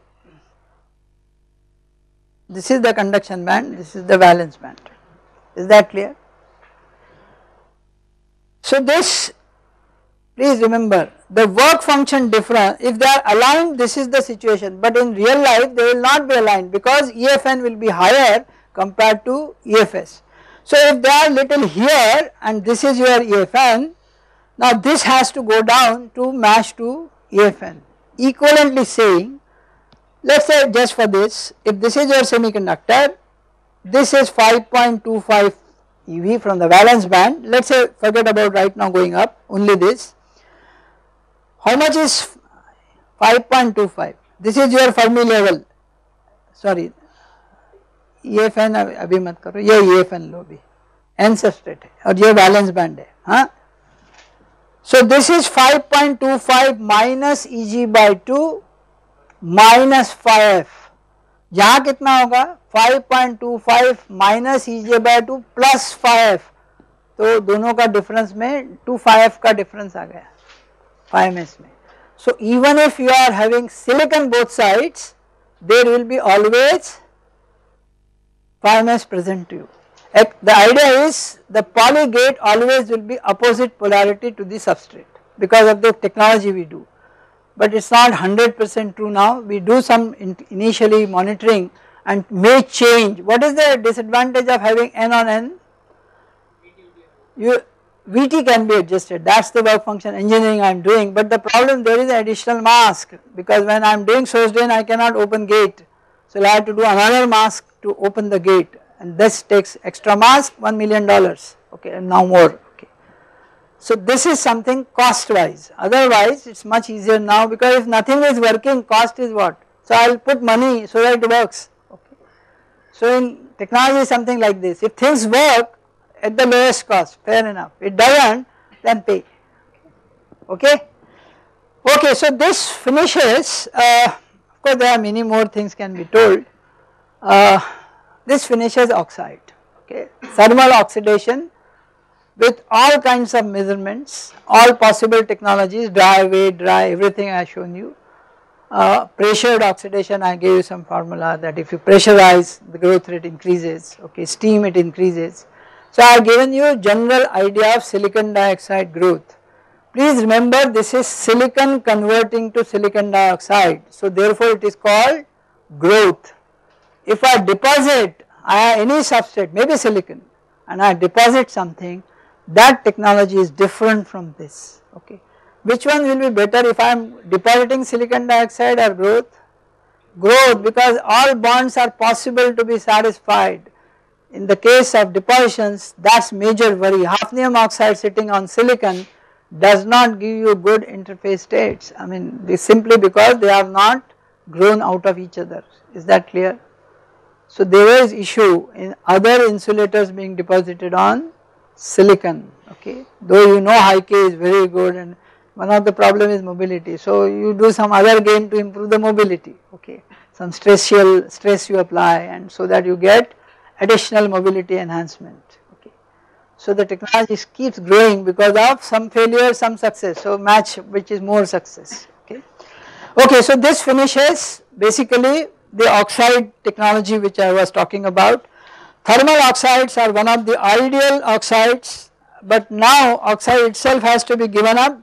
this is the conduction band, this is the valence band. Is that clear? So this, please remember, the work function difference, if they are aligned, this is the situation, but in real life they will not be aligned because EFN will be higher compared to EFS. So if they are little here and this is your EFN, now this has to go down to match to EFN. Equivalently saying, let us say just for this, if this is your semiconductor, this is 5.25 EV from the valence band, let us say forget about right now going up, only this. How much is 5.25? This is your Fermi level, sorry, EFN अभी मत करो, ये EFN लो भी, N substrate है और ये valence band है, हाँ. So this is 5.25 minus Eg by 2 minus 5F, यहाँ कितना होगा 5.25 minus Ej by 2 plus 5F, तो दोनों का डिफरेंस में 2-5F का डिफरेंस आ गया 5ms में. So even if you are having silicon both sides, there will be always 5ms present to you. The idea is the poly gate always will be opposite polarity to the substrate because of the technology we do, but it is not 100% true now. We do some initially monitoring and may change. What is the disadvantage of having N on N? VT can be adjusted, that is the work function engineering I am doing, but the problem there is an additional mask because when I am doing source drain I cannot open gate, so I have to do another mask to open the gate, and this takes extra mask $1 million, okay, and now more. Okay. So this is something cost wise, otherwise it is much easier now because if nothing is working, cost is what? So I will put money so that it works. Okay. So in technology something like this, if things work at the lowest cost, fair enough, it does not, then pay. Okay. Okay, so this finishes, of course there are many more things can be told. This finishes oxide, okay, thermal oxidation with all kinds of measurements, all possible technologies, dry, wet, dry, everything I have shown you. Pressured oxidation, I gave you some formula that if you pressurize the growth rate increases, okay, steam it increases. So I have given you general idea of silicon dioxide growth. Please remember this is silicon converting to silicon dioxide, so therefore it is called growth. If I deposit any substrate, maybe silicon, and I deposit something, that technology is different from this, okay. Which one will be better if I am depositing silicon dioxide or growth? Growth, because all bonds are possible to be satisfied. In the case of depositions, that is major worry. Hafnium oxide sitting on silicon does not give you good interface states, I mean this simply because they are not grown out of each other. Is that clear? So there is issue in other insulators being deposited on silicon, okay, though you know high K is very good and one of the problem is mobility. So you do some other gain to improve the mobility, okay, some stress you apply and so that you get additional mobility enhancement, okay. So the technology keeps growing because of some failure, some success, so match which is more success, okay. Okay, so this finishes basically the oxide technology which I was talking about. Thermal oxides are one of the ideal oxides, but now oxide itself has to be given up.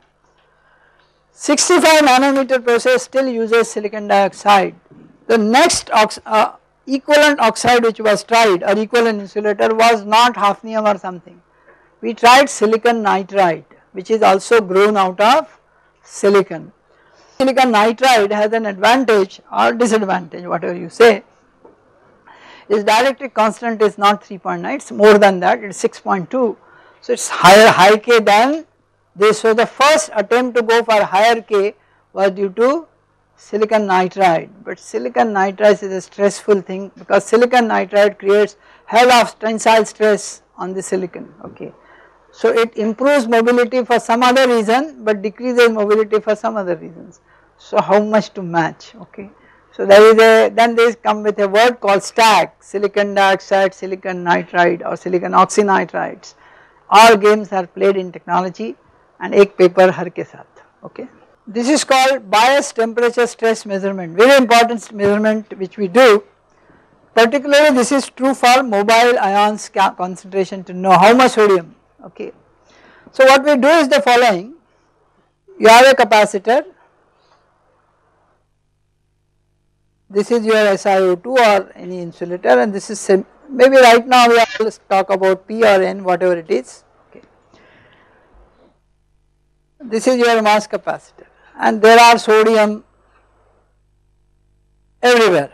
65 nanometer process still uses silicon dioxide. The next equivalent oxide which was tried or equivalent insulator was not hafnium or something. We tried silicon nitride which is also grown out of silicon. Silicon nitride has an advantage or disadvantage, whatever you say. Its dielectric constant is not 3.9, it is more than that, it is 6.2. So it is high K than this. So the first attempt to go for higher K was due to silicon nitride, but silicon nitride is a stressful thing because silicon nitride creates hell of tensile stress on the silicon, okay. So it improves mobility for some other reason but decreases mobility for some other reasons. So how much to match, okay. So there is a, then they come with a word called STAC, silicon dioxide, silicon nitride or silicon oxynitrides. All games are played in technology and एक paper हर के साथ, okay. This is called bias temperature stress measurement, very important measurement which we do. Particularly this is true for mobile ions concentration to know how much sodium, okay. So what we do is the following, you have a capacitor, this is your SiO2 or any insulator and this is maybe right now we will talk about P or N whatever it is, okay. This is your mass capacitor and there are sodium everywhere.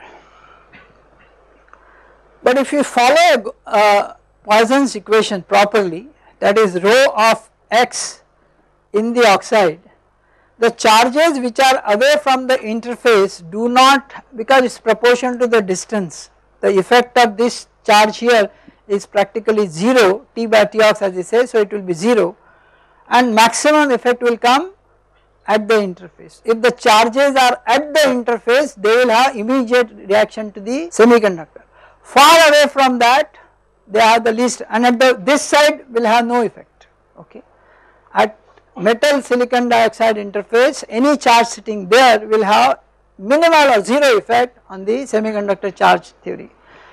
But if you follow Poisson's equation properly, that is rho of x in the oxide, the charges which are away from the interface do not, because it is proportional to the distance, the effect of this charge here is practically 0, T by Tox as they say, so it will be 0 and maximum effect will come at the interface. If the charges are at the interface, they will have immediate reaction to the semiconductor. Far away from that they have the least, and at this side will have no effect, okay. At metal silicon dioxide interface, any charge sitting there will have minimal or 0 effect on the semiconductor charge theory.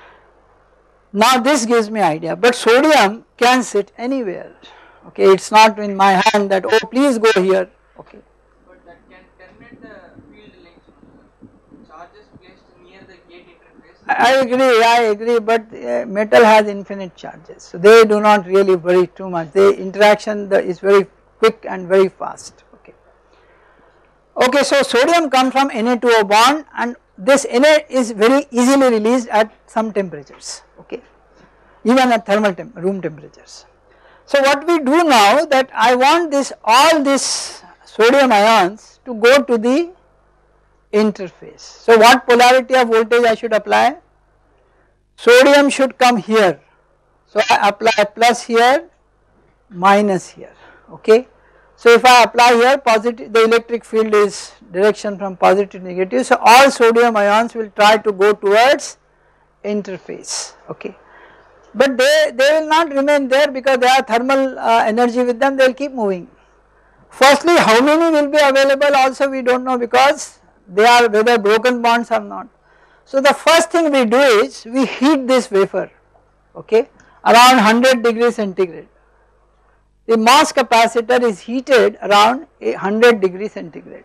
Now this gives me idea, but sodium can sit anywhere, okay. It is not in my hand that oh please go here, okay. But that can terminate the field length, charges placed near the gate interface. I agree, but metal has infinite charges, so they do not really vary too much. The interaction is very quick and very fast, okay. Okay, so sodium comes from Na2O bond and this Na is very easily released at some temperatures, okay, even at thermal room temperatures. So what we do now that I want this all this sodium ions to go to the interface. So what polarity of voltage I should apply? Sodium should come here, so I apply plus here, minus here, okay. So if I apply here positive, the electric field is direction from positive to negative, so all sodium ions will try to go towards interface, okay. But they will not remain there because they have thermal energy with them, they will keep moving. Firstly, how many will be available also we do not know because they are whether broken bonds or not. So the first thing we do is we heat this wafer, okay, around 100 degrees centigrade. The mass capacitor is heated around 100 degrees centigrade.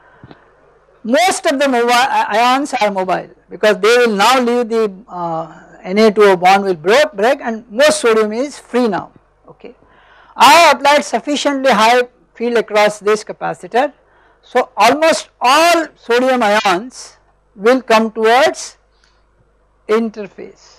Most of the ions are mobile because they will now leave the Na2O bond will break and most sodium is free now, okay. I have applied sufficiently high field across this capacitor, so almost all sodium ions will come towards interface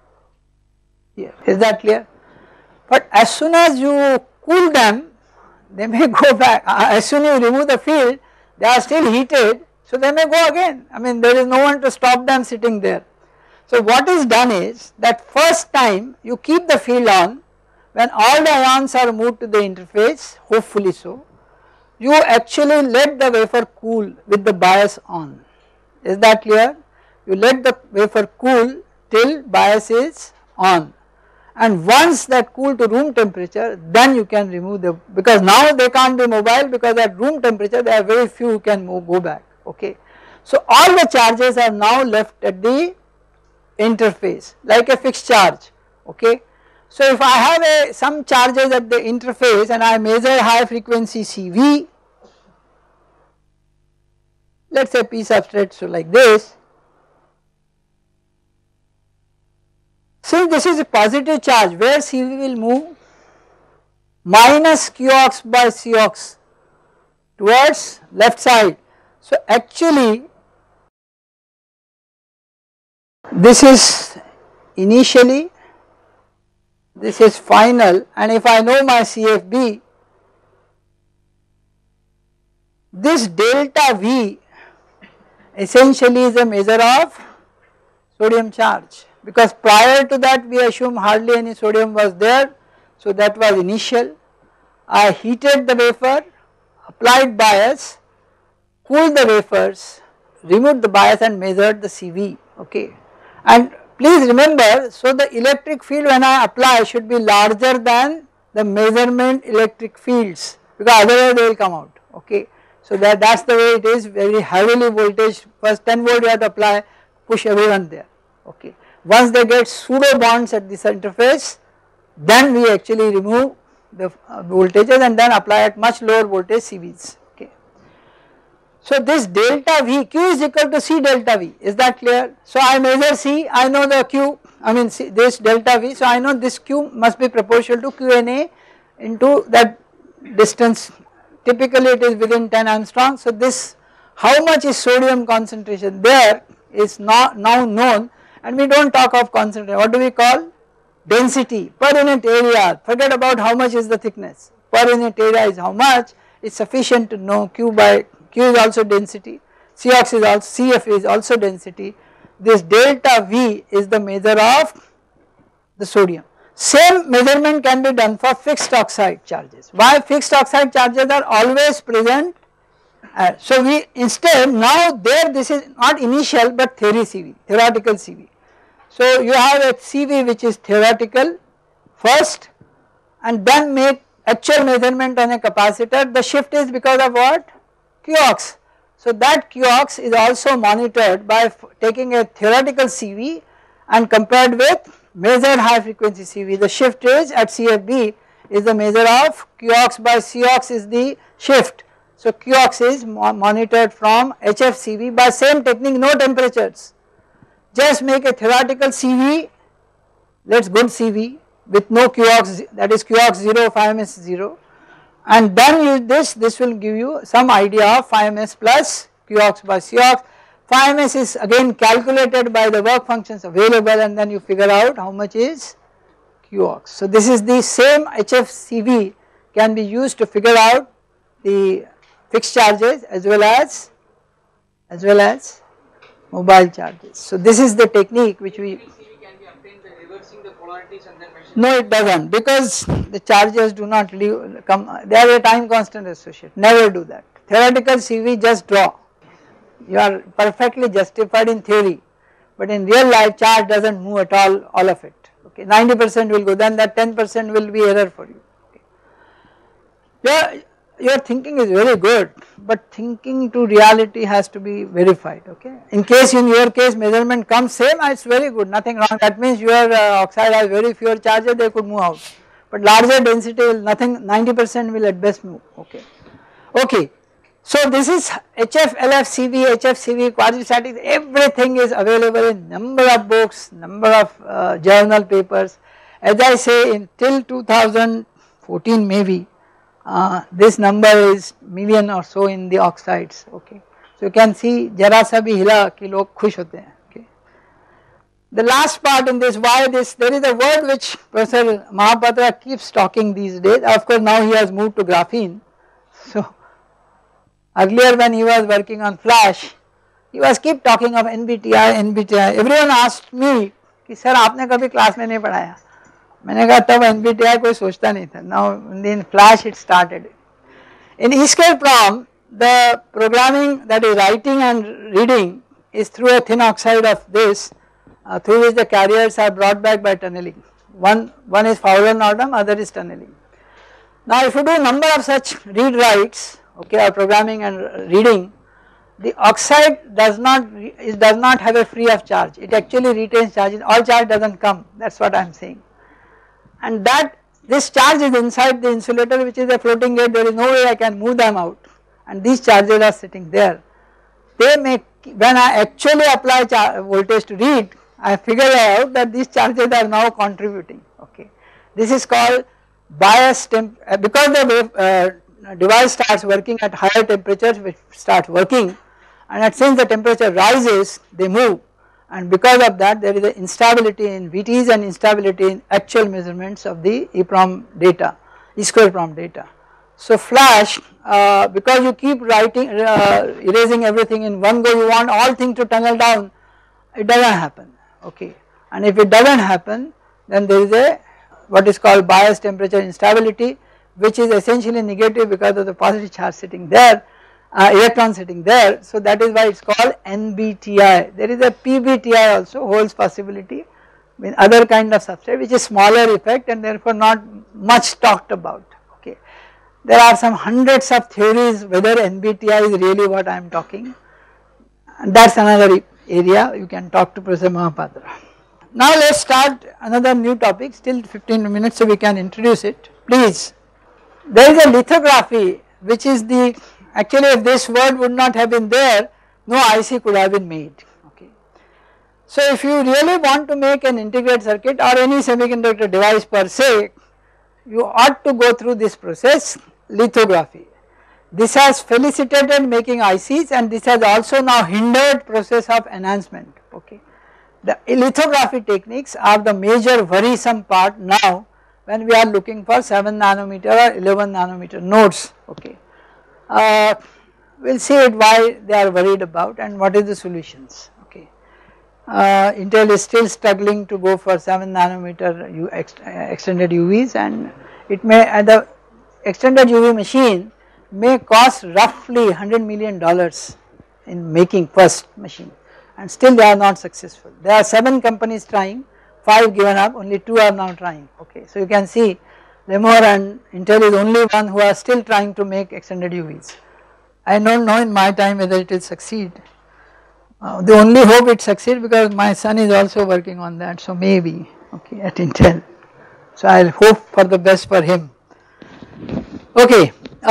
here, is that clear? But as soon as you cool them, they may go back, as soon as you remove the field, they are still heated, so they may go again, I mean there is no one to stop them sitting there. So what is done is that first time you keep the field on, when all the ions are moved to the interface, hopefully so, you actually let the wafer cool with the bias on, is that clear? You let the wafer cool till bias is on, and once that cool to room temperature, then you can remove the, because now they can't be mobile because at room temperature there are very few who can go back, okay. So all the charges are now left at the interface like a fixed charge, okay. So if I have some charges at the interface and I measure high frequency CV, let us say P substrate, so like this, since this is a positive charge where CV will move minus Qox by Cox towards left side. So actually this is initially this is final, and if I know my CFB, this delta V essentially is a measure of sodium charge, because prior to that we assume hardly any sodium was there, so that was initial. I heated the wafer, applied bias, cooled the wafers, removed the bias and measured the CV, okay. And please remember, so the electric field when I apply should be larger than the measurement electric fields, because otherwise they will come out, okay. So that's the way it is, very heavily voltage, first 10 volt you have to apply, push everyone there, okay. Once they get pseudo bonds at this interface, then we actually remove the voltages and then apply at much lower voltage CVs, okay. So this delta V, Q is equal to C delta V, is that clear? So I measure C, I know the Q, I mean C, this delta V, so I know this Q must be proportional to QNA into that distance, typically it is within 10 angstrom. So this, how much is sodium concentration there is now known, and we do not talk of concentration, what do we call? Density per unit area, forget about how much is the thickness, per unit area is how much, is sufficient to know Q is also density, CF is also density, this delta V is the measure of the sodium. Same measurement can be done for fixed oxide charges. Why fixed oxide charges are always present? So we instead now there this is not initial but theoretical CV. So you have a CV which is theoretical first and then make actual measurement on a capacitor. The shift is because of what? QOX. So that QOX is also monitored by taking a theoretical CV and compared with measured high frequency CV. The shift is at CFB is the measure of QOX by COX is the shift. So QOX is monitored from HFCV by same technique, no temperatures. Just make a theoretical CV, let us good CV with no QOX, that is QOX 0, 5ms 0, and then use this will give you some idea of 5ms plus QOX by COX. 5ms is again calculated by the work functions available and then you figure out how much is QOX. So this is the same HFCV can be used to figure out the fixed charges as well as mobile charges. So this is the technique which we CV can be obtained by reversing the polarities and then measuring. No, it does not, because the charges do not come, there is a time constant associated, never do that. Theoretical CV just draw, you are perfectly justified in theory, but in real life charge does not move at all of it, okay. 90% will go, then that 10% will be error for you, okay. Your thinking is very good, but thinking to reality has to be verified, okay. In your case measurement comes same, it is very good, nothing wrong, that means your oxide has very fewer charges, they could move out, but larger density will nothing, 90% will at best move, okay. So this is HF, LF, CV, HFCV, quasistatics, everything is available in number of books, number of journal papers. As I say, until 2014 maybe, this number is million or so in the oxides, okay. So you can see jara sa bhi hila ki log khush hote hain, okay. The last part in this, why this, there is a word which Professor Mahapatra keeps talking these days, of course now he has moved to graphene. So earlier when he was working on flash, he was keep talking of NBTI, everyone asked me कि sir आपने कभी class में नहीं पढ़ाया, मैंने कहा तब NBTI कोई सोचता नहीं था, now in flash it started. In ESCAPE-PROM the programming, that is writing and reading, is through a thin oxide of this through which the carriers are brought back by tunneling, one is Fowler-Nordum, other is tunneling. Now if you do number of such read writes, okay, or programming and reading, the oxide does not have a free of charge, it actually retains charges, all charge does not come, that is what I am saying. And that this charge is inside the insulator which is a floating gate, there is no way I can move them out, and these charges are sitting there. They make, when I actually apply voltage to read, I figure out that these charges are now contributing, okay. This is called bias temp, because the device starts working at higher temperatures, which starts working, and since the temperature rises they move, and because of that there is an instability in VTs and instability in actual measurements of the EEPROM data, E-square PROM data. So flash, because you keep writing, erasing everything in one go, you want all things to tunnel down, it does not happen, okay. And if it does not happen, then there is a what is called bias temperature instability, which is essentially negative because of the positive charge sitting there, electron sitting there. So that is why it is called NBTI. There is a PBTI also, Hall's possibility, with other kind of substrate, which is smaller effect and therefore not much talked about, okay. There are some hundreds of theories whether NBTI is really what I am talking, and that is another area, you can talk to Professor Mahapatra. Now let us start another new topic, still 15 minutes so we can introduce it, please. There is a lithography which is the, actually if this word would not have been there, no IC could have been made, okay. So if you really want to make an integrated circuit or any semiconductor device per se, you ought to go through this process, lithography. This has facilitated making ICs and this has also now hindered process of enhancement, okay. The lithography techniques are the major worrisome part now when we are looking for 7 nanometer or 11 nanometer nodes, okay. We will see it why they are worried about and what is the solutions, okay. Intel is still struggling to go for 7 nanometer extended UVs, and it may, the extended UV machine may cost roughly $100 million in making first machine, and still they are not successful. There are 7 companies trying, 5 given up, only 2 are now trying, okay. So you can see Lemore and Intel is only one who are still trying to make extended UVs. I do not know in my time whether it will succeed. They only hope it succeeds because my son is also working on that, so maybe, okay, at Intel. So I will hope for the best for him. Okay,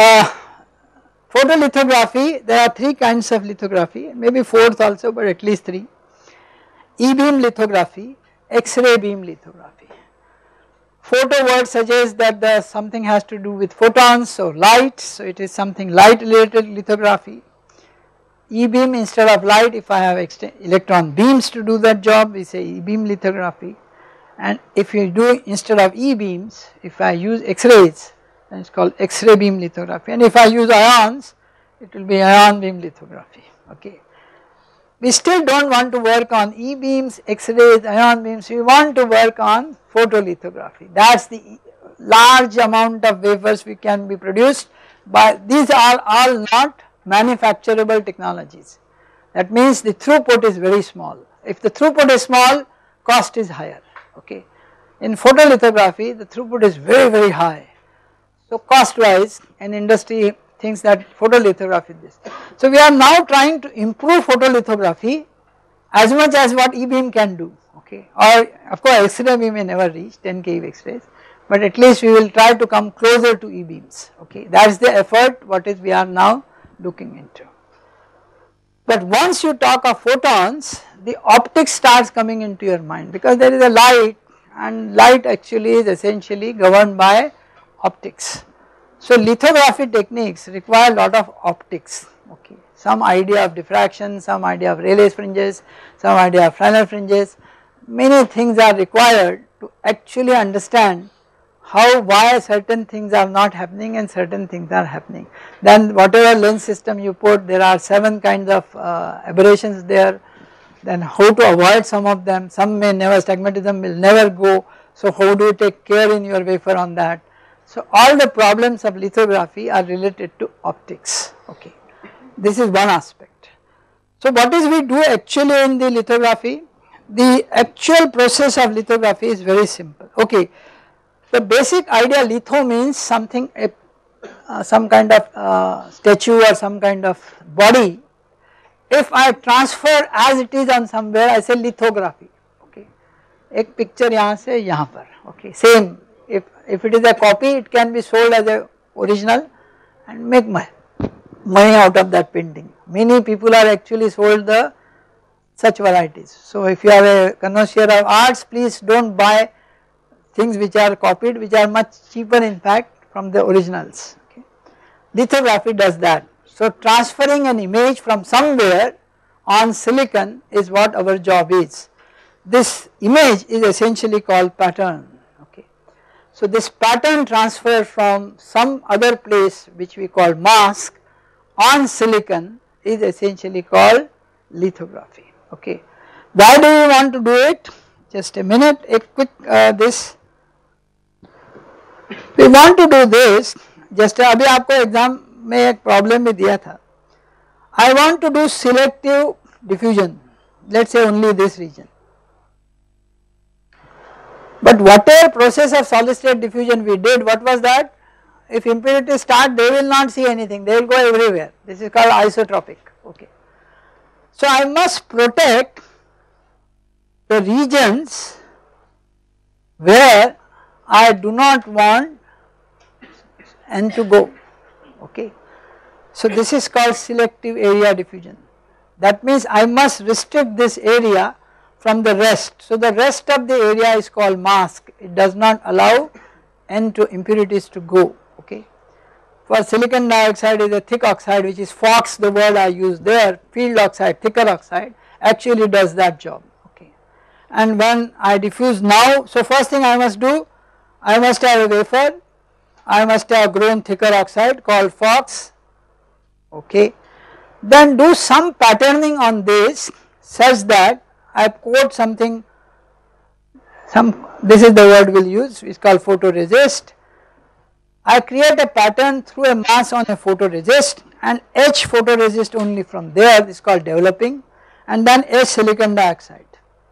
photolithography, there are 3 kinds of lithography, maybe 4th also, but at least 3. E-beam lithography, X-ray beam lithography. Photo word suggests that something has to do with photons, so light, so it is something light related lithography. E-beam instead of light, if I have electron beams to do that job, we say E-beam lithography, and if you do instead of E-beams, if I use X-rays, then it is called X-ray beam lithography, and if I use ions, it will be ion beam lithography, okay. We still do not want to work on E-beams, X-rays, ion beams, we want to work on photolithography. That is the large amount of wafers we can be produced, but these are all not manufacturable technologies. That means the throughput is very small. If the throughput is small, cost is higher, okay. In photolithography, the throughput is very, very high. So cost wise, an industry thinks that photolithography is this. So we are now trying to improve photolithography as much as what E-beam can do, okay, or of course X-ray we may never reach 10 keV X-rays, but at least we will try to come closer to E-beams, okay, that is the effort what is we are now looking into. But once you talk of photons, the optics starts coming into your mind because there is a light, and light actually is essentially governed by optics. So lithography techniques require a lot of optics, okay, some idea of diffraction, some idea of Rayleigh fringes, some idea of Fresnel fringes, many things are required to actually understand why certain things are not happening and certain things are happening. Then whatever lens system you put, there are 7 kinds of aberrations there, then how to avoid some of them, some may never, stigmatism will never go, so how do you take care in your wafer on that. So all the problems of lithography are related to optics, okay. This is one aspect. So what is we do actually in the lithography? The actual process of lithography is very simple, okay. The basic idea, litho means something, some kind of statue or some kind of body. If I transfer as it is on somewhere, I say lithography, okay. एक picture यहाँ से यहाँ पर, okay, same. If it is a copy, it can be sold as a original and make money out of that painting. Many people are actually sold the such varieties. So if you are a connoisseur of arts, please do not buy things which are copied, which are much cheaper in fact from the originals, okay. Lithography does that. So transferring an image from somewhere on silicon is what our job is. This image is essentially called pattern, okay. So this pattern transfer from some other place which we call mask on silicon is essentially called lithography, okay. Why do we want to do it? Just a minute, a quick this. We want to do this, just अभी आपको exam में एक problem भी दिया था. I want to do selective diffusion, let us say only this region. But whatever process of solid state diffusion we did, what was that? If impurities start, they will not see anything, they will go everywhere. This is called isotropic, okay. So I must protect the regions where I do not want N to go, okay. So this is called selective area diffusion. That means I must restrict this area from the rest. So the rest of the area is called mask, it does not allow N to impurities to go, okay. For silicon dioxide is a thick oxide, which is FOX, the word I use there, field oxide, thicker oxide actually does that job, okay. And when I diffuse now, so first thing I must do, I must have a wafer, I must have grown thicker oxide called FOX, okay. Then do some patterning on this such that I coat something, this is the word we will use, it is called photoresist. I create a pattern through a mass on a photoresist and etch photoresist only from there, this is called developing, and then etch silicon dioxide.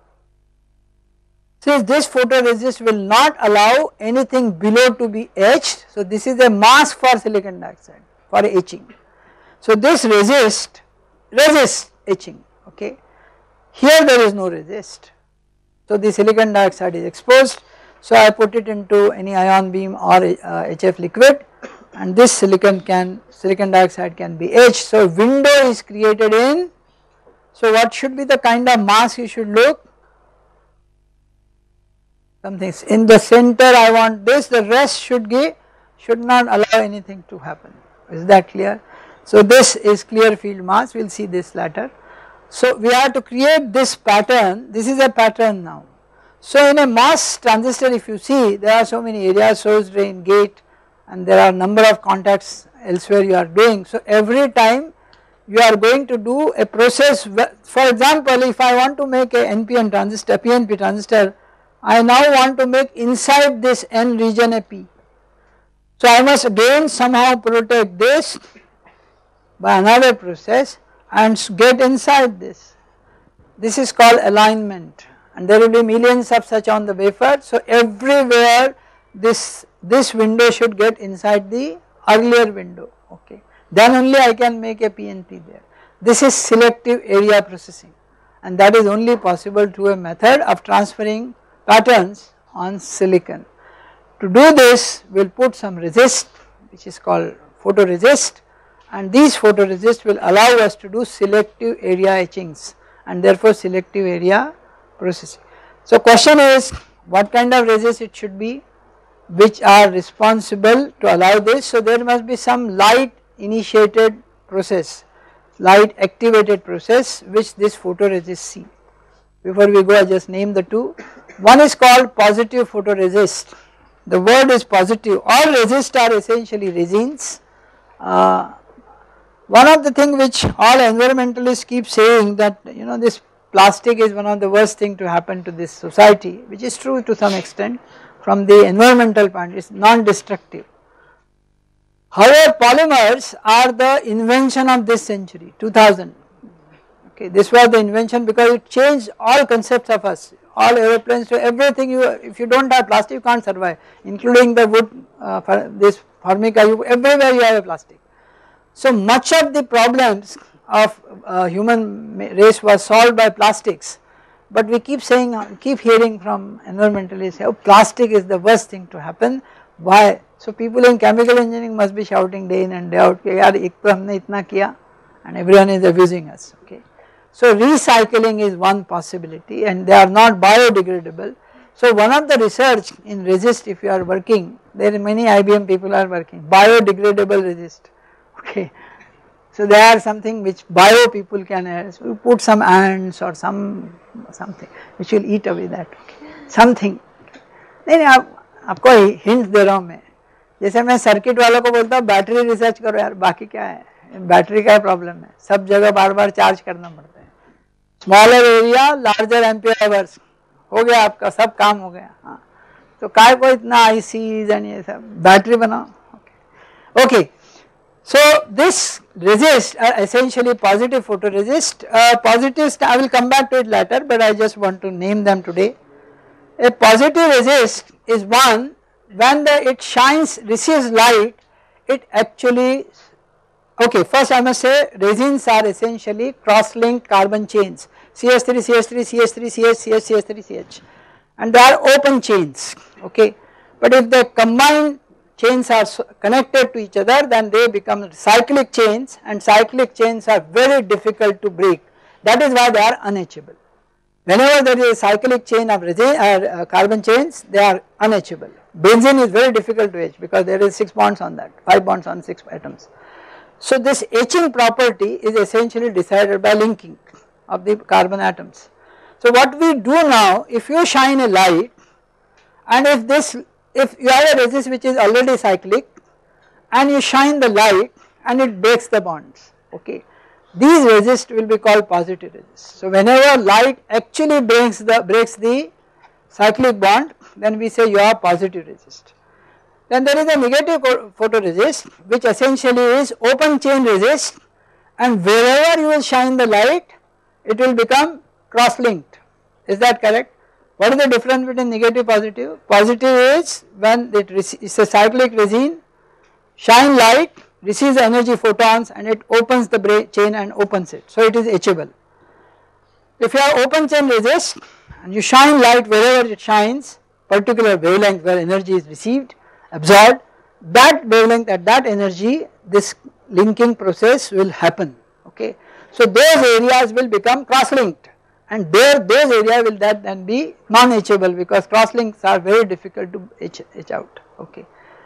Since this photoresist will not allow anything below to be etched, so this is a mask for silicon dioxide for etching. So this resists etching, okay. Here there is no resist, so the silicon dioxide is exposed. So I put it into any ion beam or HF liquid, and this silicon dioxide can be etched. So window is created in, so what should be the kind of mask you should look? Something in the center I want this, the rest should not allow anything to happen, is that clear? So this is clear field mask, we will see this later. So we have to create this pattern, this is a pattern now. So in a MOS transistor, if you see, there are so many areas, source, drain, gate, and there are number of contacts elsewhere you are doing. So every time you are going to do a process, for example, if I want to make a NPN transistor, PNP transistor, I now want to make inside this N region a P. So I must again somehow protect this by another process and get inside this. This is called alignment, and there will be millions of such on the wafer. So everywhere this window should get inside the earlier window, okay. Then only I can make a PNP there. This is selective area processing, and that is only possible through a method of transferring patterns on silicon. To do this, we will put some resist, which is called photoresist, and these photoresist will allow us to do selective area etchings and therefore selective area processing. So question is, what kind of resist it should be which are responsible to allow this? So there must be some light initiated process, light activated process which this photoresist see. Before we go, I just name the two. One is called positive photoresist. The word is positive. All resists are essentially resins. One of the things which all environmentalists keep saying that this plastic is one of the worst thing to happen to this society, which is true to some extent from the environmental point, it is non-destructive. However, polymers are the invention of this century, 2000. Okay, this was the invention because it changed all concepts of us, all aeroplanes, to everything. If you don't have plastic, you can't survive, including the wood, this formica, everywhere you have a plastic. So much of the problems of human race was solved by plastics, but we keep hearing from environmentalists, oh, plastic is the worst thing to happen. Why? So people in chemical engineering must be shouting day in and day out, yaar ek to humne itna kiya, and everyone is abusing us, okay. So recycling is one possibility, and they are not biodegradable. So one of the research in resist, if you are working, there are many IBM people are working, biodegradable resist, okay. So they are something which bio people can add, so you put some ants or something which will eat away that, okay. Something, नहीं आपको hint दे रहा हूँ मैं, जैसे मैं circuit वालों को बोलता हूँ बैटरी रिसर्च करो यार, बाकी क्या है, बैटरी का प्रॉब्लम है, सब जगह बार बार चार्ज करना पड़ता है, smaller area larger ampere hours, हो गया आपका सब काम हो गया, हाँ तो काय को इतना आईसीज एंड ये सब, बैटरी बनाओ, okay. So this resist are essentially positive photoresist. Positives I will come back to it later, but I just want to name them today. A positive resist is one when it shines, receives light, it actually, okay, first I must say resins are essentially cross-linked carbon chains, CH3, CH3, CH3, CH, CH, CH3, CH, and they are open chains, okay. But if the combined chains are connected to each other, then they become cyclic chains, and cyclic chains are very difficult to break. That is why they are unetchable. Whenever there is a cyclic chain of carbon chains, they are unetchable. Benzene is very difficult to etch because there is 6 bonds on that, 5 bonds on 6 atoms. So this etching property is essentially decided by linking of the carbon atoms. So what we do now, if you shine a light, and if you have a resist which is already cyclic and you shine the light and it breaks the bonds, okay, these resists will be called positive resists. So whenever light actually breaks the cyclic bond, then we say you have positive resist. Then there is a negative photoresist which essentially is open chain resist, and wherever you will shine the light it will become cross linked. Is that correct? What is the difference between negative positive? Positive is when it is a cyclic resin, shine light, receives energy photons and it opens the chain and opens it, so it is etchable. If you have open chain resist and you shine light wherever it shines, particular wavelength where energy is received, absorbed, that wavelength at that energy this linking process will happen, okay. So those areas will become cross linked, and those areas will then be non-etchable because cross links are very difficult to etch out, okay.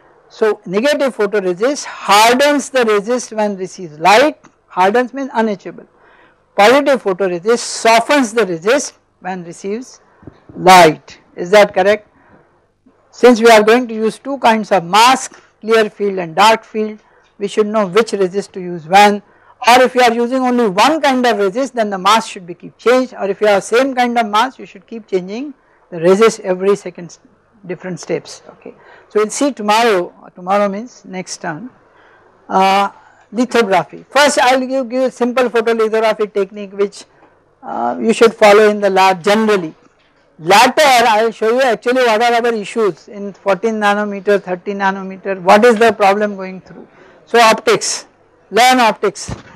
So negative photoresist hardens the resist when receives light, hardens means unetchable. Positive photoresist softens the resist when receives light. Is that correct? Since we are going to use two kinds of mask, clear field and dark field, we should know which resist to use when. Or if you are using only one kind of resist, then the mask should be keep changed, or if you have same kind of mask you should keep changing the resist every second, different steps, okay. So we will see tomorrow means next turn, lithography. First I will give you simple photolithography technique which you should follow in the lab generally. Later I will show you actually what are our issues in 14 nanometer, 30 nanometer, what is the problem going through. So optics, learn optics.